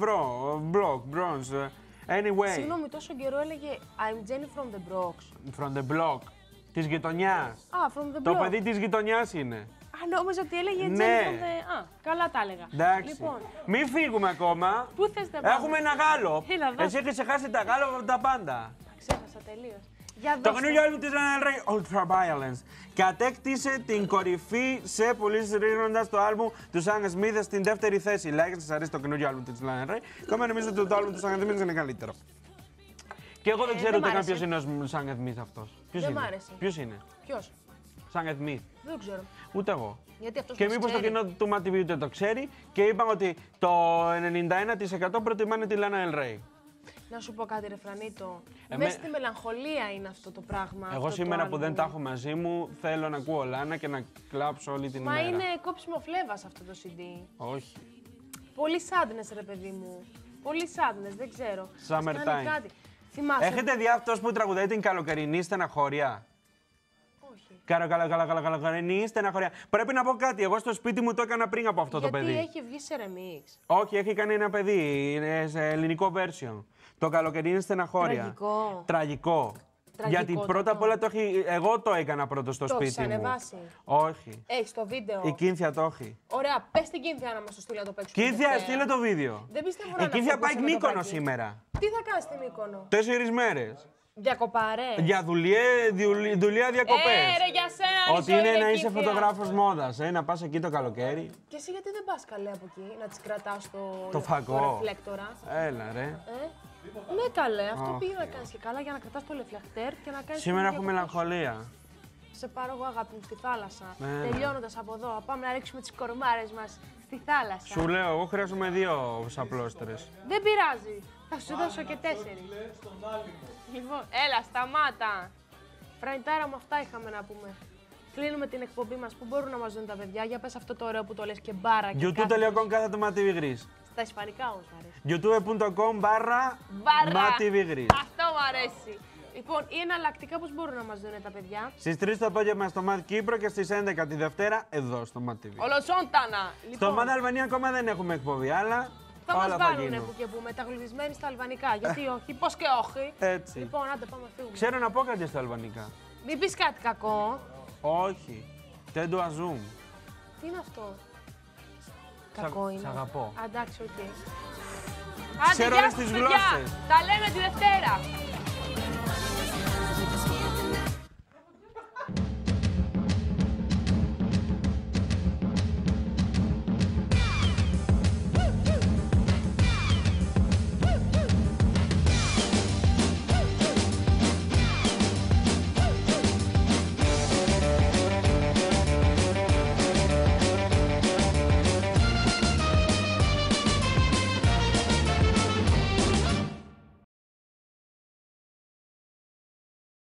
Bronx. Anyway, Συγγνώμη, τόσο καιρό έλεγε I'm Jenny from the Bronx. from the block. Της γειτονιάς. Α, from the Το block. παιδί της γειτονιάς είναι. Α, νόμιζα ότι έλεγε Jenny Ναι. from the... Α, καλά τα έλεγα. Εντάξει. Λοιπόν, Μην φύγουμε ακόμα. πού θες να πάμε? Έχουμε ένα Γάλλο. Έλα, δώσε. Εσύ έχεις ξεχάσει τα Γάλλο από τα πάντα. Τα ξέχασα τελείως. Για Το δώστε. καινούργιο άλμπουμ της Lana Del Rey, Ultraviolence, κατέκτησε την κορυφή σε πωλήσεις ρίχνοντας το άλμπουμ του Sam Smith στην δεύτερη θέση. Like, σας αρέσει το καινούργιο άλμπουμ της Lana Del Rey. Ακόμα νομίζω ότι το άλμπουμ του Sam Smith είναι καλύτερο. Και εγώ δεν ξέρω δεν μ' ούτε καν άρεσε. ποιος είναι ο Sam Smith αυτός. Ποιος Δεν είναι? μ' άρεσε. Ποιος είναι? Ποιος? Sam Smith. Δεν ξέρω. Ούτε εγώ. Γιατί αυτός Και μας μήπως το ξέρει. κοινό του Μάτι ούτε το ξέρει και είπαν ότι το 91% προτιμάνε τη Lana Del Rey. Να σου πω κάτι, ρε Φρανίτο. Εμέ- Μέσα στη μελαγχολία είναι αυτό το πράγμα. Εγώ αυτό το σήμερα που δεν τα άλμπουμ. έχω μαζί μου θέλω να ακούω Λάνα και να κλάψω όλη την Μα ημέρα. είναι κόψιμο φλέβας αυτό το CD. Όχι. Πολύ sadness, ρε παιδί μου. Πολύ sadness, δεν ξέρω. Μας κάνει Summertime. κάτι. Θυμάσαι. Έχετε δει αυτός που τραγουδάει την καλοκαιρινή στεναχώρια? Όχι. Καλοκαιρινή στεναχώρια. Πρέπει να πω κάτι. Εγώ στο σπίτι μου το έκανα πριν από αυτό Γιατί το παιδί. έχει βγει σε remix. Όχι, έχει κάνει ένα παιδί. Είναι σε ελληνικό version. Το καλοκαιρινή στεναχώρια. Τραγικό. Τραγικό. Τραγικό Γιατί το πρώτα το. απ' όλα το έχει. Εγώ το έκανα πρώτο στο Το σπίτι έχεις μου. ανεβάσει. Όχι. Έχει το βίντεο. Η Κίνθια το έχει. Ωραία, πες την Κίνθια να μας το στείλει να το παίξουμε. Κίνθια, Δευτέρα. στείλε το βίντεο. Δεν πιστεύω να Η είναι Κίνθια αυτό που πάει είσαι με το Μύκονο παγί. σήμερα. Τι θα κάνεις στη Μύκονο? 4 μέρες. Διακοπάρε. Για δουλειά διακοπές. Ρε, για σένα. Ότι είναι να είσαι φωτογράφος μόδας, να πας εκεί το καλοκαίρι. Και εσύ γιατί δεν πας καλέ από εκεί, να τις κρατάς Το φακό. το ρεφλέκτορα. Έλα ρε. Ναι καλέ, αυτό πήγε να κάνεις και καλά για να κρατάς το ρεφλεκτέρ και να κάνεις... Σήμερα την έχω διακοπή μελαγχολία. σου. Σε πάρω εγώ αγάπη μου στη θάλασσα. Ναι. Τελειώνοντας από εδώ, πάμε να ρίξουμε τις κορμάρες μας στη θάλασσα. Σου λέω, εγώ χρειάζομαι 2 σαπλώστρες. Δεν πειράζει, θα σου δώσω και 4. Λοιπόν, έλα, σταμάτα. Φρανιτάρα μου, αυτά είχαμε να πούμε. Κλείνουμε την εκπομπή μας. Πού μπορούν να μας δουν τα παιδιά? Για πες αυτό το ωραίο που το λες και μπάρα και youtube.com κάθετο MatTV Στα ισπανικά όμως μου αρέσει. youtube.com Μπάρα. MatTV. Αυτό μου αρέσει. Λοιπόν, ή εναλλακτικά πώς μπορούν να μας δουν τα παιδιά? Στις 3 το απόγευμα στο Ματ Κύπρο και στις 11 τη Δευτέρα εδώ στο MatTV. Ολοσόντανα. Στο Ματ Αλβανία ακόμα δεν έχουμε εκπομπή, αλλά θα μας όλα θα βάλουν γίνουν. που και που μεταγλυφισμένοι στα αλβανικά. Γιατί όχι, πώς και όχι. Έτσι. Λοιπόν, άντε πάμε να φύγουμε. Ξέρω να πω κάτι στα αλβανικά. Μην πεις κάτι κακό. Όχι. Δεν το αζούμ. Τι είναι αυτό? Κακό είναι. Σ' αγαπώ. Α, εντάξει, οκ. Ξέρω Άντε, γεια όλες σας, τις παιδιά. γλώσσες. Τα λέμε τη Δευτέρα.